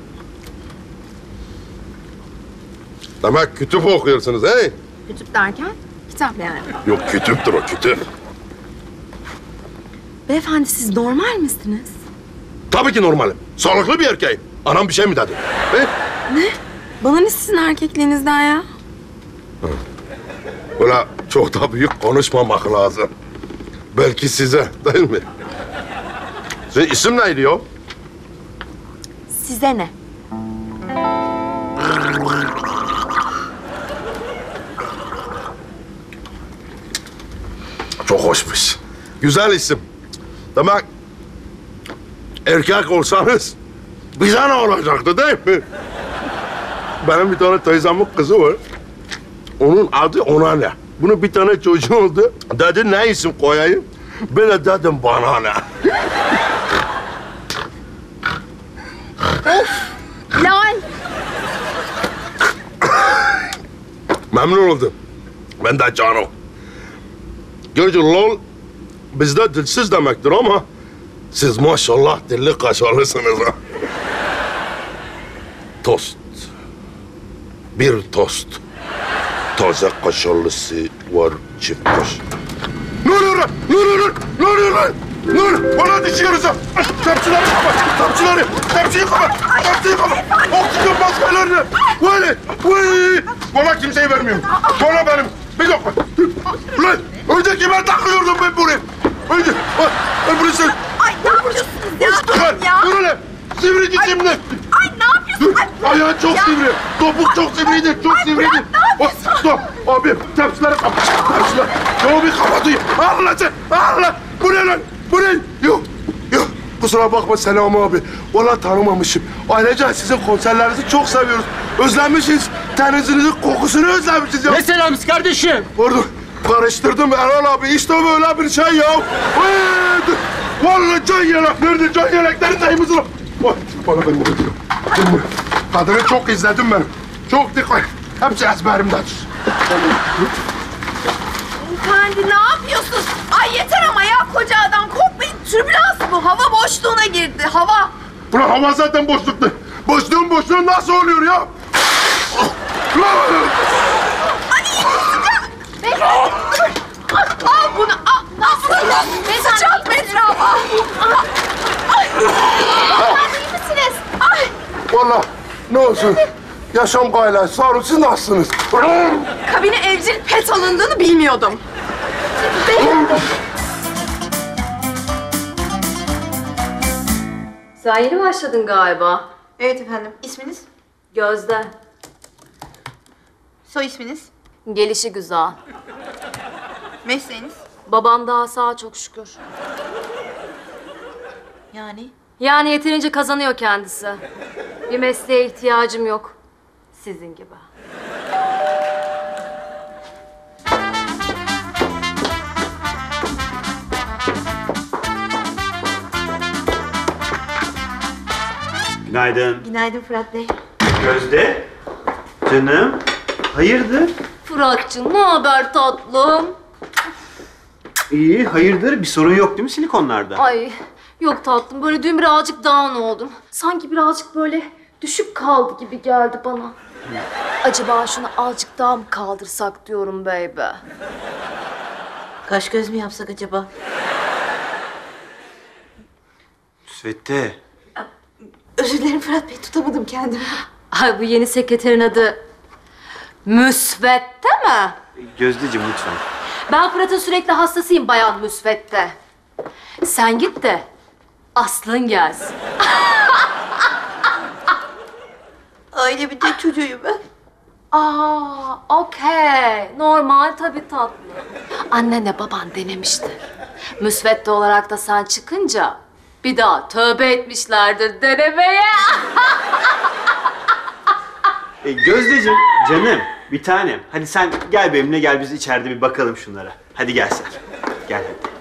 Demek kütüp okuyorsunuz he? Kütüp derken kitap yani. Yok kütüptür o kütüp. Beyefendi siz normal misiniz? Tabii ki normalim. Sağlıklı bir erkeğim. Anam bir şey mi dedi? He? Ne? Bana ne sizin erkekliğinizden ya? Öyle çok da büyük konuşmamak lazım. Belki size değil mi? Senin isim neydi ya? Size ne? Çok hoşmuş. Güzel isim. Demek erkek olsanız bize ne olacaktı değil mi? Benim bir tane teyzemin kızı var. Onun adı Onane. Bunun bir tane çocuğu oldu. Dedi ne isim koyayım? Ben de dedim bana ne? Lal. Memnun oldum. Ben de Cano. Gerçi lol bizde dilsiz demektir ama siz maşallah dilli kaşarlısınız ha. Tost. Bir tost. Taze kaşarlısı var çift kaş. Ne oluyor lan? Ne oluyor lan? Ne oluyor lan? Ne oluyor? Bana düşüyoruz ha. Tepsileri kapat. Tepsileri. Tepsiyi kapat. Tepsiyi kapat. Oksijen maskelerini. Böyle. Vay. Bana kimseyi vermiyorum. Bana benim. Bir dakika. Ulan önce kime takıyordum ben buraya? Önce. Bak. Ben buraya sen. Ay ne yapıyorsunuz ya? Ya. Dur hele. Sivri cisimli. Ay ne yapıyorsun? Ay, ayağın çok ya. Sivri. Topuk çok sivriydi. Çok Ay, sivriydi. Bırak, ne yapıyorsun? Stop. Abi tepsileri kapat. Tepsiler. Ya bir kapatayım. Allah sen. Allah. Bu ne lan? Bu ne? Yok. Yok. Kusura bakma Selam abi. Vallahi tanımamışım. Ayrıca sizin konserlerinizi çok seviyoruz. Özlemişiz. Teninizin kokusunu özlemişiz ya. Ne selamız kardeşim? Pardon. Karıştırdım Erhan abi. İşte böyle bir şey ya. Vay, vallahi can yelek. Nerede can yelekleri sayımızı? Vay, bana benim orada. Kadını çok izledim ben. Çok dikkat. Hepsi ezberimdedir. Efendi ne yapıyorsunuz? Ay yeter ama ya koca adam korkmayın. Türbülans bu. Hava boşluğuna girdi. Hava. Ulan hava zaten boşlukta. Boşluğun boşluğu nasıl oluyor ya? Ay sıcak. Beyefendi. Al bunu. Al. Nasıl? Sıcak etrafa. Ay. Efendi iyi misiniz? Ay. Vallahi Ne olsun? Yaşam gayler. Sağ olun. Siz nasılsınız? Kabine evcil pet alındığını bilmiyordum. Sen yeni başladın galiba. Evet efendim. İsminiz? Gözde. Soy isminiz? Gelişi güzel. Mesleğiniz? Babam daha sağ çok şükür. Yani? Yani yeterince kazanıyor kendisi. Bir mesleğe ihtiyacım yok. Sizin gibi. Günaydın. Günaydın Fırat Bey. Gözde. Canım. Hayırdır? Fırat'cığım ne haber tatlım? İyi, hayırdır? Bir sorun yok değil mi silikonlarda? Ay yok tatlım, böyle dün birazcık down oldum. Sanki birazcık böyle düşük kaldı gibi geldi bana. Acaba şunu azıcık daha mı kaldırsak diyorum baby. Kaş göz mü yapsak acaba? Müsvedde. Özür dilerim Fırat Bey, tutamadım kendimi. Ay bu yeni sekreterin adı Müsvedde mi? Gözdeciğim lütfen. Ben Fırat'ın sürekli hastasıyım bayan Müsvedde. Sen git de Aslın gelsin. Aile bir tek çocuğuyum ben. Aa, okey. Normal tabii tatlı. Annenle baban denemiştir. Müsvedde olarak da sen çıkınca bir daha tövbe etmişlerdir denemeye. E, Gözdeciğim, canım, bir tanem. Hadi sen gel benimle, gel biz içeride bir bakalım şunlara. Hadi gel sen. Gel hadi.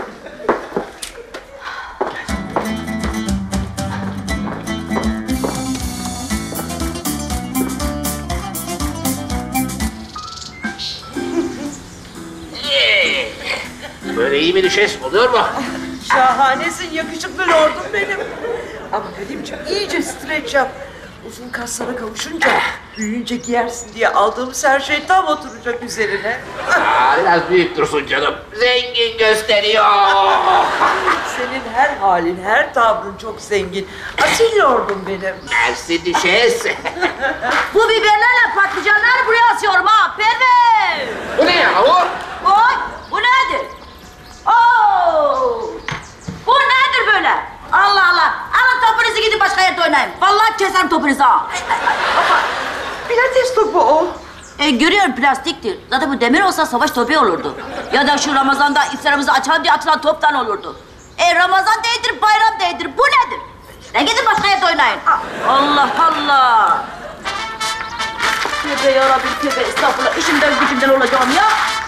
Böyle iyi bir düşes oluyor mu? Şahanesin, yakışıklı lordum benim. Ama Kadir'ciğim iyice streç yap. Uzun kaslara kavuşunca büyüyünce giyersin diye aldığımız her şey tam oturacak üzerine. Aa, biraz büyük dursun canım. Zengin gösteriyor. Senin her halin, her tavrın çok zengin. Asil lordum benim. Mersi düşes. Bu biberlerle patlıcanları buraya asıyorum ha. Peve. Bu ne ya bu? Oy, bu nedir? Oo! Bu nedir böyle? Allah Allah. Alın topunuzu gidin başka yerde oynayın. Vallahi keserim topunuzu ha. Pilates topu o. E, görüyorum plastiktir. Zaten bu demir olsa savaş topu olurdu. Ya da şu Ramazan'da iftarımızı açalım diye atılan toptan olurdu. E Ramazan değildir, bayram değildir. Bu nedir? Ne gidin başka yerde oynayın. Allah Allah. Tövbe yarabbim, tövbe estağfurullah. İşimden gücümden olacağım ya.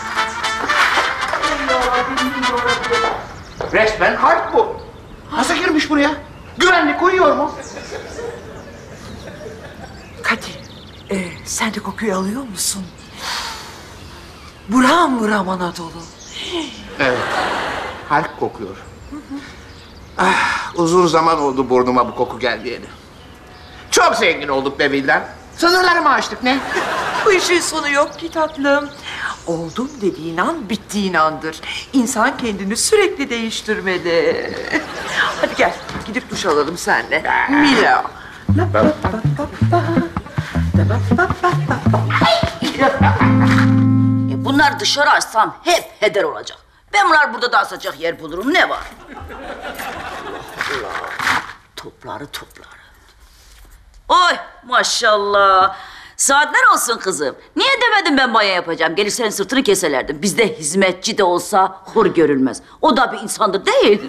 Resmen harp bu. Nasıl girmiş buraya? Güvenlik uyuyor mu? Kadir, e, sen de kokuyu alıyor musun? Buram buram Anadolu. Evet. Harp kokuyor. Ah, uzun zaman oldu burnuma bu koku geldiğini. Çok zengin olduk be Vildan. Sınırları mı aştık ne? Bu işin sonu yok ki tatlım. Oldum dediğin an bittiğin andır. İnsan kendini sürekli değiştirmeli. Hadi gel, gidip duş alalım seninle. Mila. E, bunlar dışarı açsam hep heder olacak. Ben bunlar burada da asacak yer bulurum. Ne var? Allah Allah. Topları topları. Oy maşallah. Saatler olsun kızım. Niye demedim ben banyo yapacağım? Gelir senin sırtını keselerdim. Bizde hizmetçi de olsa hor görülmez. O da bir insandır değil.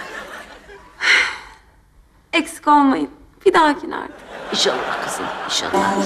Eksik olmayın. Bir dahakine artık. İnşallah kızım, inşallah.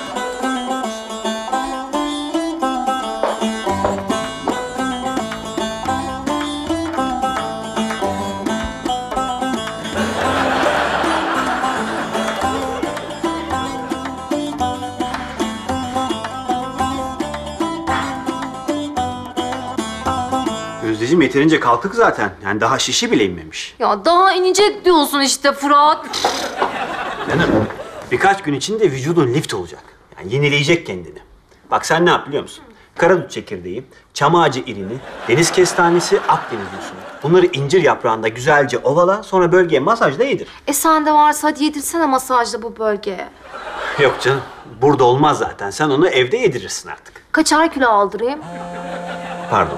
Gözdeciğim yeterince kalktık zaten. Yani daha şişi bile inmemiş. Ya daha inecek diyorsun işte Fırat. Canım, birkaç gün içinde vücudun lift olacak. Yani yenileyecek kendini. Bak sen ne yap biliyor musun? Karadut çekirdeği, çam ağacı irini, deniz kestanesi, Akdeniz yosunü. Bunları incir yaprağında güzelce ovala, sonra bölgeye masajla yedir. E sende varsa hadi yedirsene masajla bu bölgeye. Yok canım. Burada olmaz zaten. Sen onu evde yedirirsin artık. Kaçar kilo aldırayım? Pardon.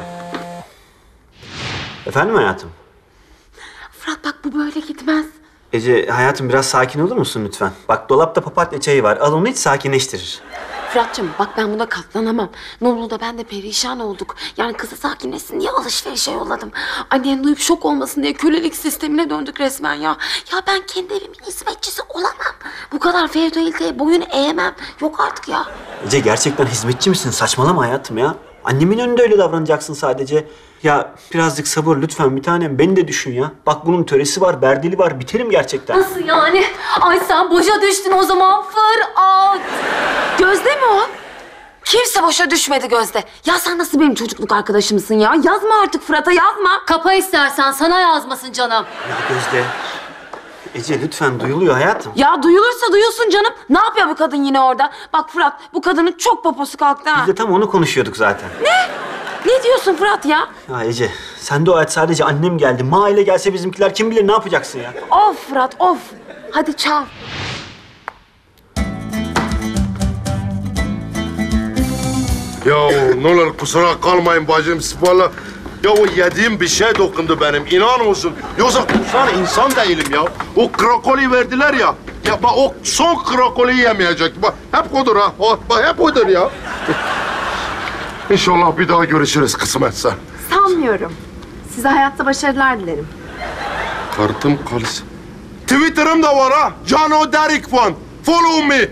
Efendim hayatım? Fırat bak bu böyle gitmez. Ece hayatım biraz sakin olur musun lütfen? Bak dolapta papatya çayı var. Al onu iç, sakinleştirir. Fırat'cığım bak ben buna katlanamam. Nurlu da ben de perişan olduk. Yani kızı sakinleşsin diye alışverişe yolladım. Annen duyup şok olmasın diye kölelik sistemine döndük resmen ya. Ya ben kendi evimin hizmetçisi olamam. Bu kadar feodaliteye boyun eğemem. Yok artık ya. Ece gerçekten hizmetçi misin? Saçmalama hayatım ya. Annemin önünde öyle davranacaksın sadece. Ya birazcık sabır lütfen bir tanem. Beni de düşün ya. Bak bunun töresi var, berdeli var. Biterim gerçekten. Nasıl yani? Ay sen boşa düştün o zaman Fırat. Gözde mi o? Kimse boşa düşmedi Gözde. Ya sen nasıl benim çocukluk arkadaşımsın ya? Yazma artık Fırat'a, yazma. Kapa istersen, sana yazmasın canım. Ya Gözde. Ece lütfen, duyuluyor hayatım. Ya duyulursa duyulsun canım. Ne yapıyor bu kadın yine orada? Bak Fırat, bu kadının çok poposu kalktı ha. Biz de tam onu konuşuyorduk zaten. Ne? Ne diyorsun Fırat ya? Ya Ece, sen de o et sadece annem geldi. Ma ile gelse bizimkiler kim bilir ne yapacaksın ya? Of Fırat, of. Hadi çal. Ya ne olur kusura kalmayın bacım valla. Ya o yediğim bir şey dokundu benim, inan olsun. Yoksa kusura insan değilim ya. O krokoli verdiler ya. Ya bak o son krokoliyi yemeyecek. Bak hep odur ha. O, bak hep odur ya. İnşallah bir daha görüşürüz kısmetse. Sanmıyorum. Size hayatta başarılar dilerim. Kartım kalsın. Twitter'ım da var ha. Cano Derek Fan. Follow me.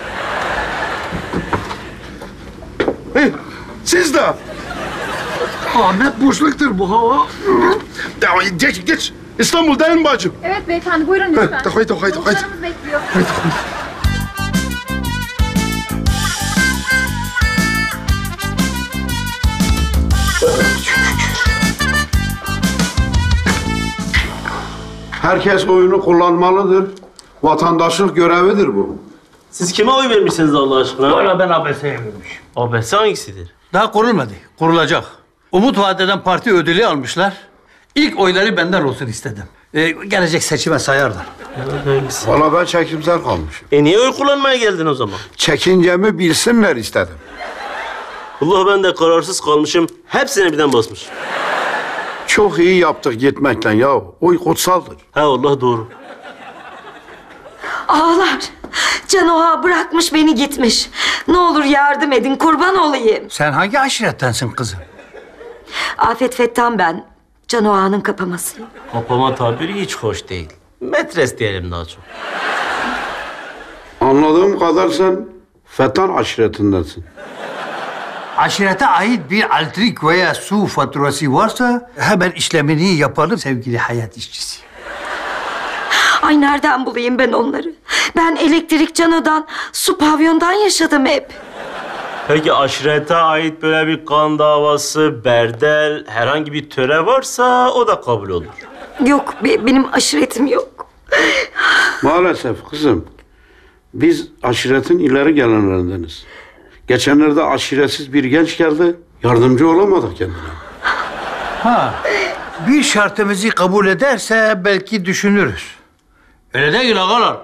Hey, siz de. Ahmet boşluktur bu hava. Geç, geç. İstanbul değil mi bacım? Evet beyefendi buyurun lütfen. Haydi, haydi, haydi. Yolcularımız bekliyor. Haydi. Herkes oyunu kullanmalıdır. Vatandaşlık görevidir bu. Siz kime oy vermişsiniz Allah aşkına? Valla ben A B S'ye vermişim. A B S hangisidir? Daha kurulmadı, kurulacak. Umut Vadeden parti ödülü almışlar. İlk oyları benden olsun istedim. Ee, gelecek seçime sayarlar. Valla ben çekimser kalmışım. E niye oy kullanmaya geldin o zaman? Çekincemi bilsinler istedim. Allah ben de kararsız kalmışım. Hepsine birden basmış. Çok iyi yaptık gitmekten ya. Oy kutsaldır. Ha Allah doğru. Ağlar. Canoa bırakmış beni gitmiş. Ne olur yardım edin, kurban olayım. Sen hangi aşirettensin kızım? Afet Fettan ben. Canoa'nın kapamasıyım. Kapama tabiri hiç hoş değil. Metres diyelim daha çok. Anladığım kadar sen Fettan aşiretindensin. Aşirete ait bir altrik veya su faturası varsa hemen işlemini yapalım sevgili hayat işçisi. Ay nereden bulayım ben onları? Ben elektrik Cano'dan, su pavyondan yaşadım hep. Peki aşirete ait böyle bir kan davası, berdel, herhangi bir töre varsa o da kabul olur. Yok, be- benim aşiretim yok. Maalesef kızım. Biz aşiretin ileri gelenlerindeniz. Geçenlerde aşiretsiz bir genç geldi. Yardımcı olamadık kendine. Ha, bir şartımızı kabul ederse belki düşünürüz. Öyle değil ağalar.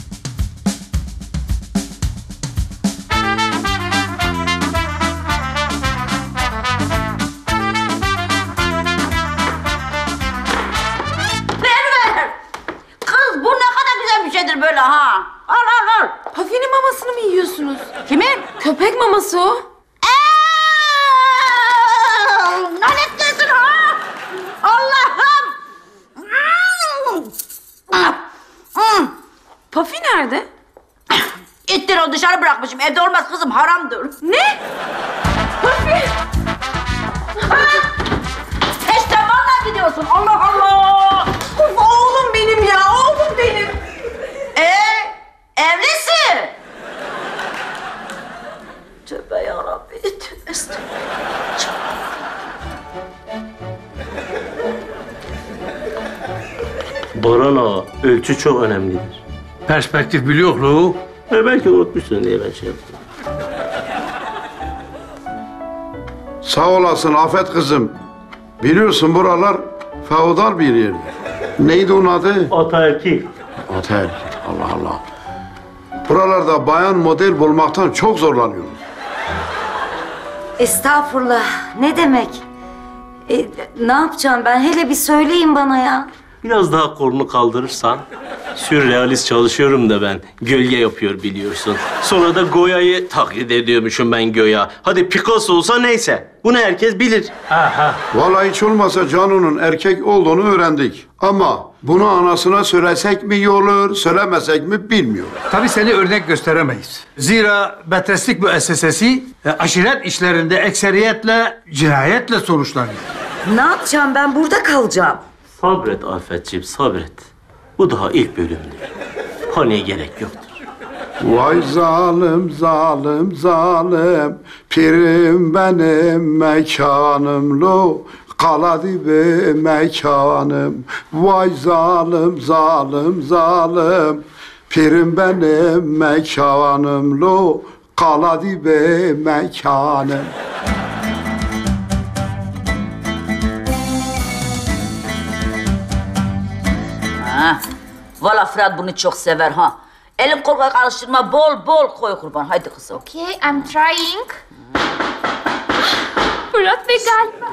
Ver ver. Kız bu ne kadar güzel bir şeydir böyle ha. Al al al. Pafi'nin mamasını mı yiyorsunuz? Kimin? Köpek maması o. Lanet gelsin ha. Allah'ım. Pafi nerede? İttir o dışarı bırakmışım. Evde olmaz kızım haramdır. Ne? Pafi. İşte vallahi gidiyorsun. Allah Allah. Of, oğlum benim ya, oğlum benim. Ee, evlisin. Tövbe yarabbi. Tövbe estağfurullah. Baran ağa, ölçü çok önemlidir. Perspektif biliyor mu? E belki unutmuşsun diye ben şey yaptım. Sağ olasın Afet kızım. Biliyorsun buralar feodal bir yer. Neydi onun adı? Ataerkil. Ataerkil. Allah Allah. Buralarda bayan model bulmaktan çok zorlanıyorum. Estağfurullah. Ne demek? E, ne yapacağım ben? Hele bir söyleyin bana ya. Biraz daha kolunu kaldırırsan, sürrealist çalışıyorum da ben. Gölge yapıyor biliyorsun. Sonra da Goya'yı taklit ediyormuşum ben Goya. Hadi Picasso olsa neyse. Bunu herkes bilir. Aha. Vallahi hiç olmasa Cano'nun erkek olduğunu öğrendik. Ama bunu anasına söylesek mi iyi olur, söylemesek mi bilmiyorum. Tabii seni örnek gösteremeyiz. Zira Betreslik müessesesi e, aşiret işlerinde ekseriyetle, cinayetle sonuçlanıyor. Ne yapacağım ben? Burada kalacağım. Sabret Afetciğim, sabret. Bu daha ilk bölümdür. Paniğe gerek yoktur. Vay zalim, zalim, zalim, pirim benim mekanım lo, kaladı be mekanım. Vay zalim, zalim, zalim, pirim benim mekanım lo, kaladı be mekanım. Ha. Valla Fırat bunu çok sever ha. Elin koluna karıştırma, bol bol koy kurban. Haydi kızım. Okay, I'm trying. Fırat Bey galiba.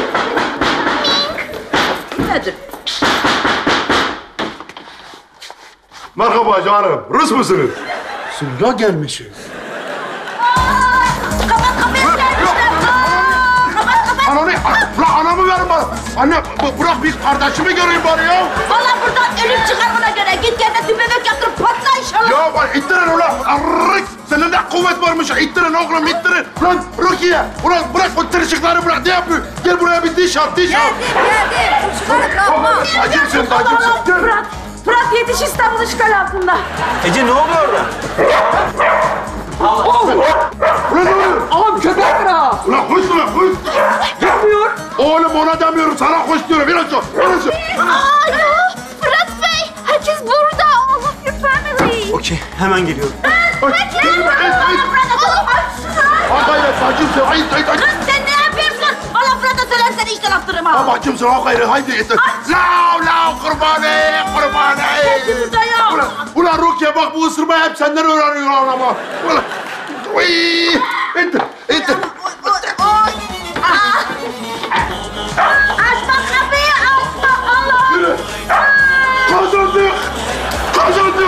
Nedir? Merhaba canım. Rus musunuz? Sırra gelmişiz. Ananı, la anamı verin bana. Anne, b- bırak bir kardeşimi göreyim bari ya. Valla buradan ölüm çıkar buna göre. Git kendine tübebek yaptırıp patla inşallah. Ya bak ittirin ulan. Arrrrk. Senin ne kuvvet varmış. İttirin oğlum, ittirin. Lan Rukiye, ulan bırak o tırışıkları bırak. Ne yapıyor? Gel buraya bir diş at, diş at. Geldim, geldim. Şunları bırakma. Acımsın, acımsın. Gel. Fırat, Fırat yetiş İstanbul işgal altında. Ece ne oluyor orada? Ulan ne oluyor? Ağam köpek bırak. Ulan hoş ulan hoş. Yapmıyor. Oğlum ona demiyorum, sana hoş diyorum. Biraz şu, biraz şu. Aa ya! Fırat Bey! Herkes burada! All of your family! Okey, hemen geliyorum. Ha gayret, acımsın. Ay, ay, ay. Kız sen ne yapıyorsun? Valla Fırat'a söylersen işten attırırım ha. Ama acımsın, ha gayret. Haydi. La la kurbanı, kurbanı. Geldi burada ya. Ulan, ulan Rukiye bak bu ısırmayı hep senden öğreniyorlar ama. Ulan. Uy. İttir, ittir. Açma kapıyı, açma Allah. Yürü. Kazandık. Kazandık.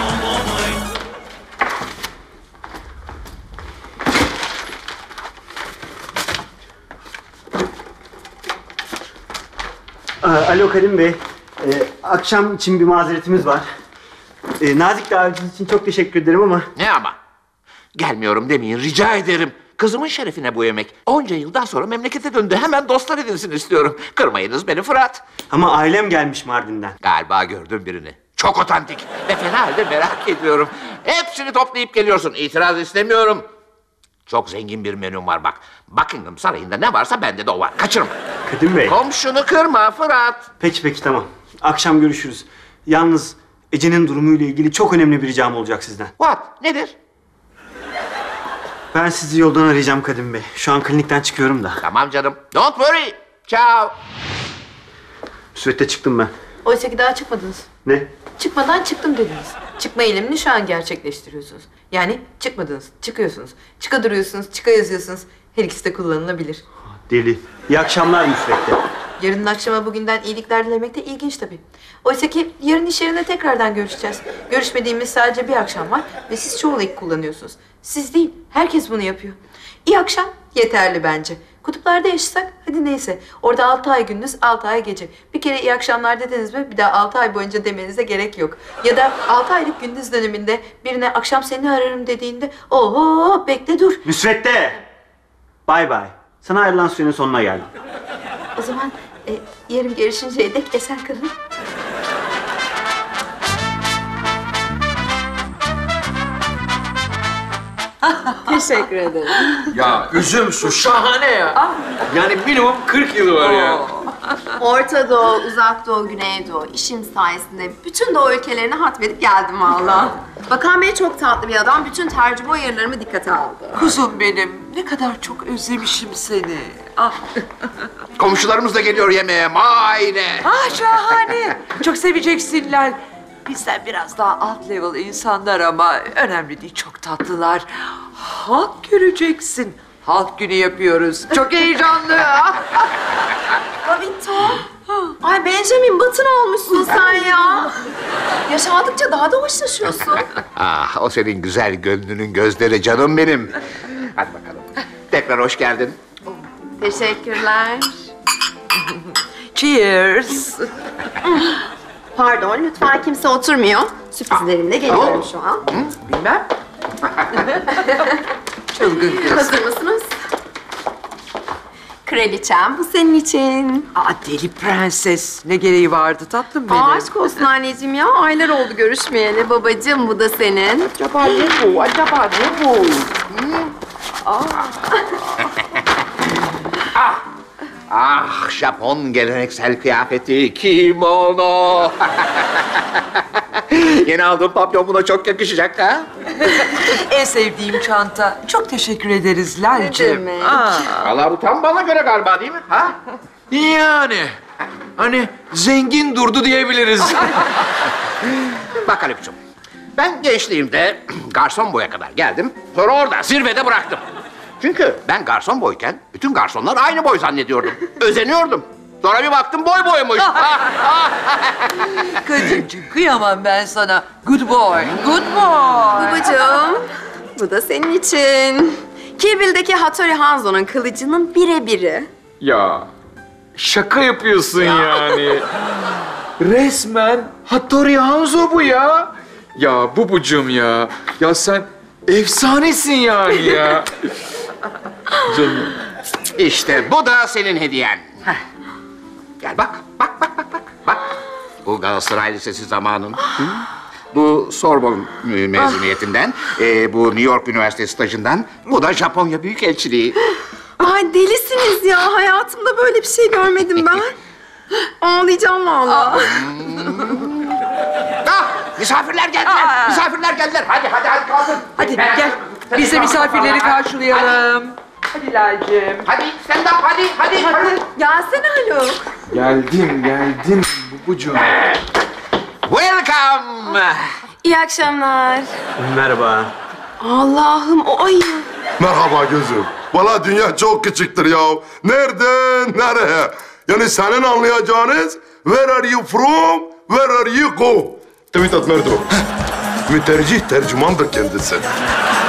Aa, Alo Karim Bey. Ee, akşam için bir mazeretimiz var. Ee, nazik davetiniz için çok teşekkür ederim ama... Ne ama? Gelmiyorum demeyin, rica ederim. Kızımın şerefine bu yemek. Onca yıldan sonra memlekete döndü. Hemen dostlar edinsin istiyorum. Kırmayınız beni Fırat. Ama ailem gelmiş Mardin'den. Galiba gördüm birini. Çok otantik ve fena halde merak ediyorum. Hepsini toplayıp geliyorsun. İtiraz istemiyorum. Çok zengin bir menüm var bak. Buckingham Sarayı'nda ne varsa bende de o var. Kaçırma. Kadim Bey. Komşunu kırma Fırat. Peki peki tamam. Akşam görüşürüz. Yalnız Ece'nin durumuyla ilgili çok önemli bir ricam olacak sizden. What? Nedir? Ben sizi yoldan arayacağım Kadim Bey. Şu an klinikten çıkıyorum da. Tamam canım. Don't worry. Ciao. Müsvedde çıktım ben. Oysa ki daha çıkmadınız. Ne? Çıkmadan çıktım dediniz. Çıkma eylemini şu an gerçekleştiriyorsunuz. Yani çıkmadınız, çıkıyorsunuz. Çıka duruyorsunuz, çıka yazıyorsunuz. Her ikisi de kullanılabilir. Deli. İyi akşamlar Müsvedde. Yarının akşama bugünden iyilikler dilemek de ilginç tabii. Oysa ki yarın iş yerinde tekrardan görüşeceğiz. Görüşmediğimiz sadece bir akşam var ve siz çoğu ek kullanıyorsunuz. Siz değil, herkes bunu yapıyor. İyi akşam yeterli bence. Kutuplarda yaşasak hadi neyse. Orada altı ay gündüz, altı ay gece. Bir kere iyi akşamlar dediniz mi bir daha altı ay boyunca demenize gerek yok. Ya da altı aylık gündüz döneminde birine akşam seni ararım dediğinde oho bekle dur. Müsvedde! Bay bay. Sana ayrılan sürenin sonuna geldim. O zaman e, yarın görüşünceye dek esen kalın. Teşekkür ederim. Ya üzüm su şahane ya. Yani minimum kırk yılı var ya. Orta Doğu, Uzak Doğu, Güney Doğu işim sayesinde bütün Doğu ülkelerine hatmedip geldim valla. Bakan Bey çok tatlı bir adam. Bütün tercüme uyarılarımı dikkate aldı. Kuzum benim, ne kadar çok özlemişim seni. Ah. Komşularımız da geliyor yemeğe. Maile. Ah şahane. Çok seveceksinler. Bizden biraz daha alt level insanlar ama önemli değil, çok tatlılar. Halk göreceksin. Halk günü yapıyoruz. Çok heyecanlı. Babito. Ay Benjamin Button olmuşsun sen ya. Yaşamadıkça daha da hoşlaşıyorsun. Ah, o senin güzel gönlünün gözleri canım benim. Hadi bakalım. Tekrar hoş geldin. Teşekkürler. Cheers. Pardon, lütfen kimse oturmuyor. Sürprizlerimle geliyorum şu an. Bilmem. Çılgın kız. Hazır mısınız? Kraliçem, bu senin için. Aa, deli prenses. Ne gereği vardı tatlım benim? Aa, aşk olsun anneciğim ya. Aylar oldu görüşmeyeli. Babacığım, bu da senin. Acaba ne bu? Acaba ne bu? Ah! Ah, Japon geleneksel kıyafeti, kimono. Yeni aldığım papyon buna çok yakışacak ha? En sevdiğim çanta. Çok teşekkür ederiz Lalcığım. Vallahi bu tam bana göre galiba değil mi? Ha? Yani. Hani zengin durdu diyebiliriz. Bak Haluk'cum, ben gençliğimde garson boya kadar geldim. Sonra orada zirvede bıraktım. Çünkü ben garson boyken bütün garsonlar aynı boy zannediyordum. Özeniyordum. Sonra bir baktım boy boymuş. Kadir'cim kıyamam ben sana. Good boy, good boy. Babacığım, bu da senin için. Kill Bill'deki Hattori Hanzo'nun kılıcının birebiri. Ya şaka yapıyorsun yani. Resmen Hattori Hanzo bu ya. Ya bubucum ya. Ya sen efsanesin yani ya. Canım. İşte bu da senin hediyen. Gel bak, bak, bak, bak, bak. Bak, bu Galatasaray Lisesi zamanın. Hı? Bu Sorbonne mezuniyetinden, e, bu New York Üniversitesi stajından, bu da Japonya Büyükelçiliği. Ay delisiniz ya. Hayatımda böyle bir şey görmedim ben. Ağlayacağım vallahi. Ah, misafirler geldiler, Aa. misafirler geldiler. Hadi, hadi, hadi kalkın. Hadi gel. Biz de misafirleri karşılayalım. Hadi Lalcığım. Hadi stand up, hadi, hadi. hadi. Gelsene Haluk. Geldim, geldim bubucum. Welcome. İyi akşamlar. Merhaba. Allah'ım o ayı. Merhaba gözüm. Valla dünya çok küçüktür ya. Nereden nereye? Yani senin anlayacağınız where are you from, where are you go? Tevit Atmerdo. Mütercih tercümandır kendisi.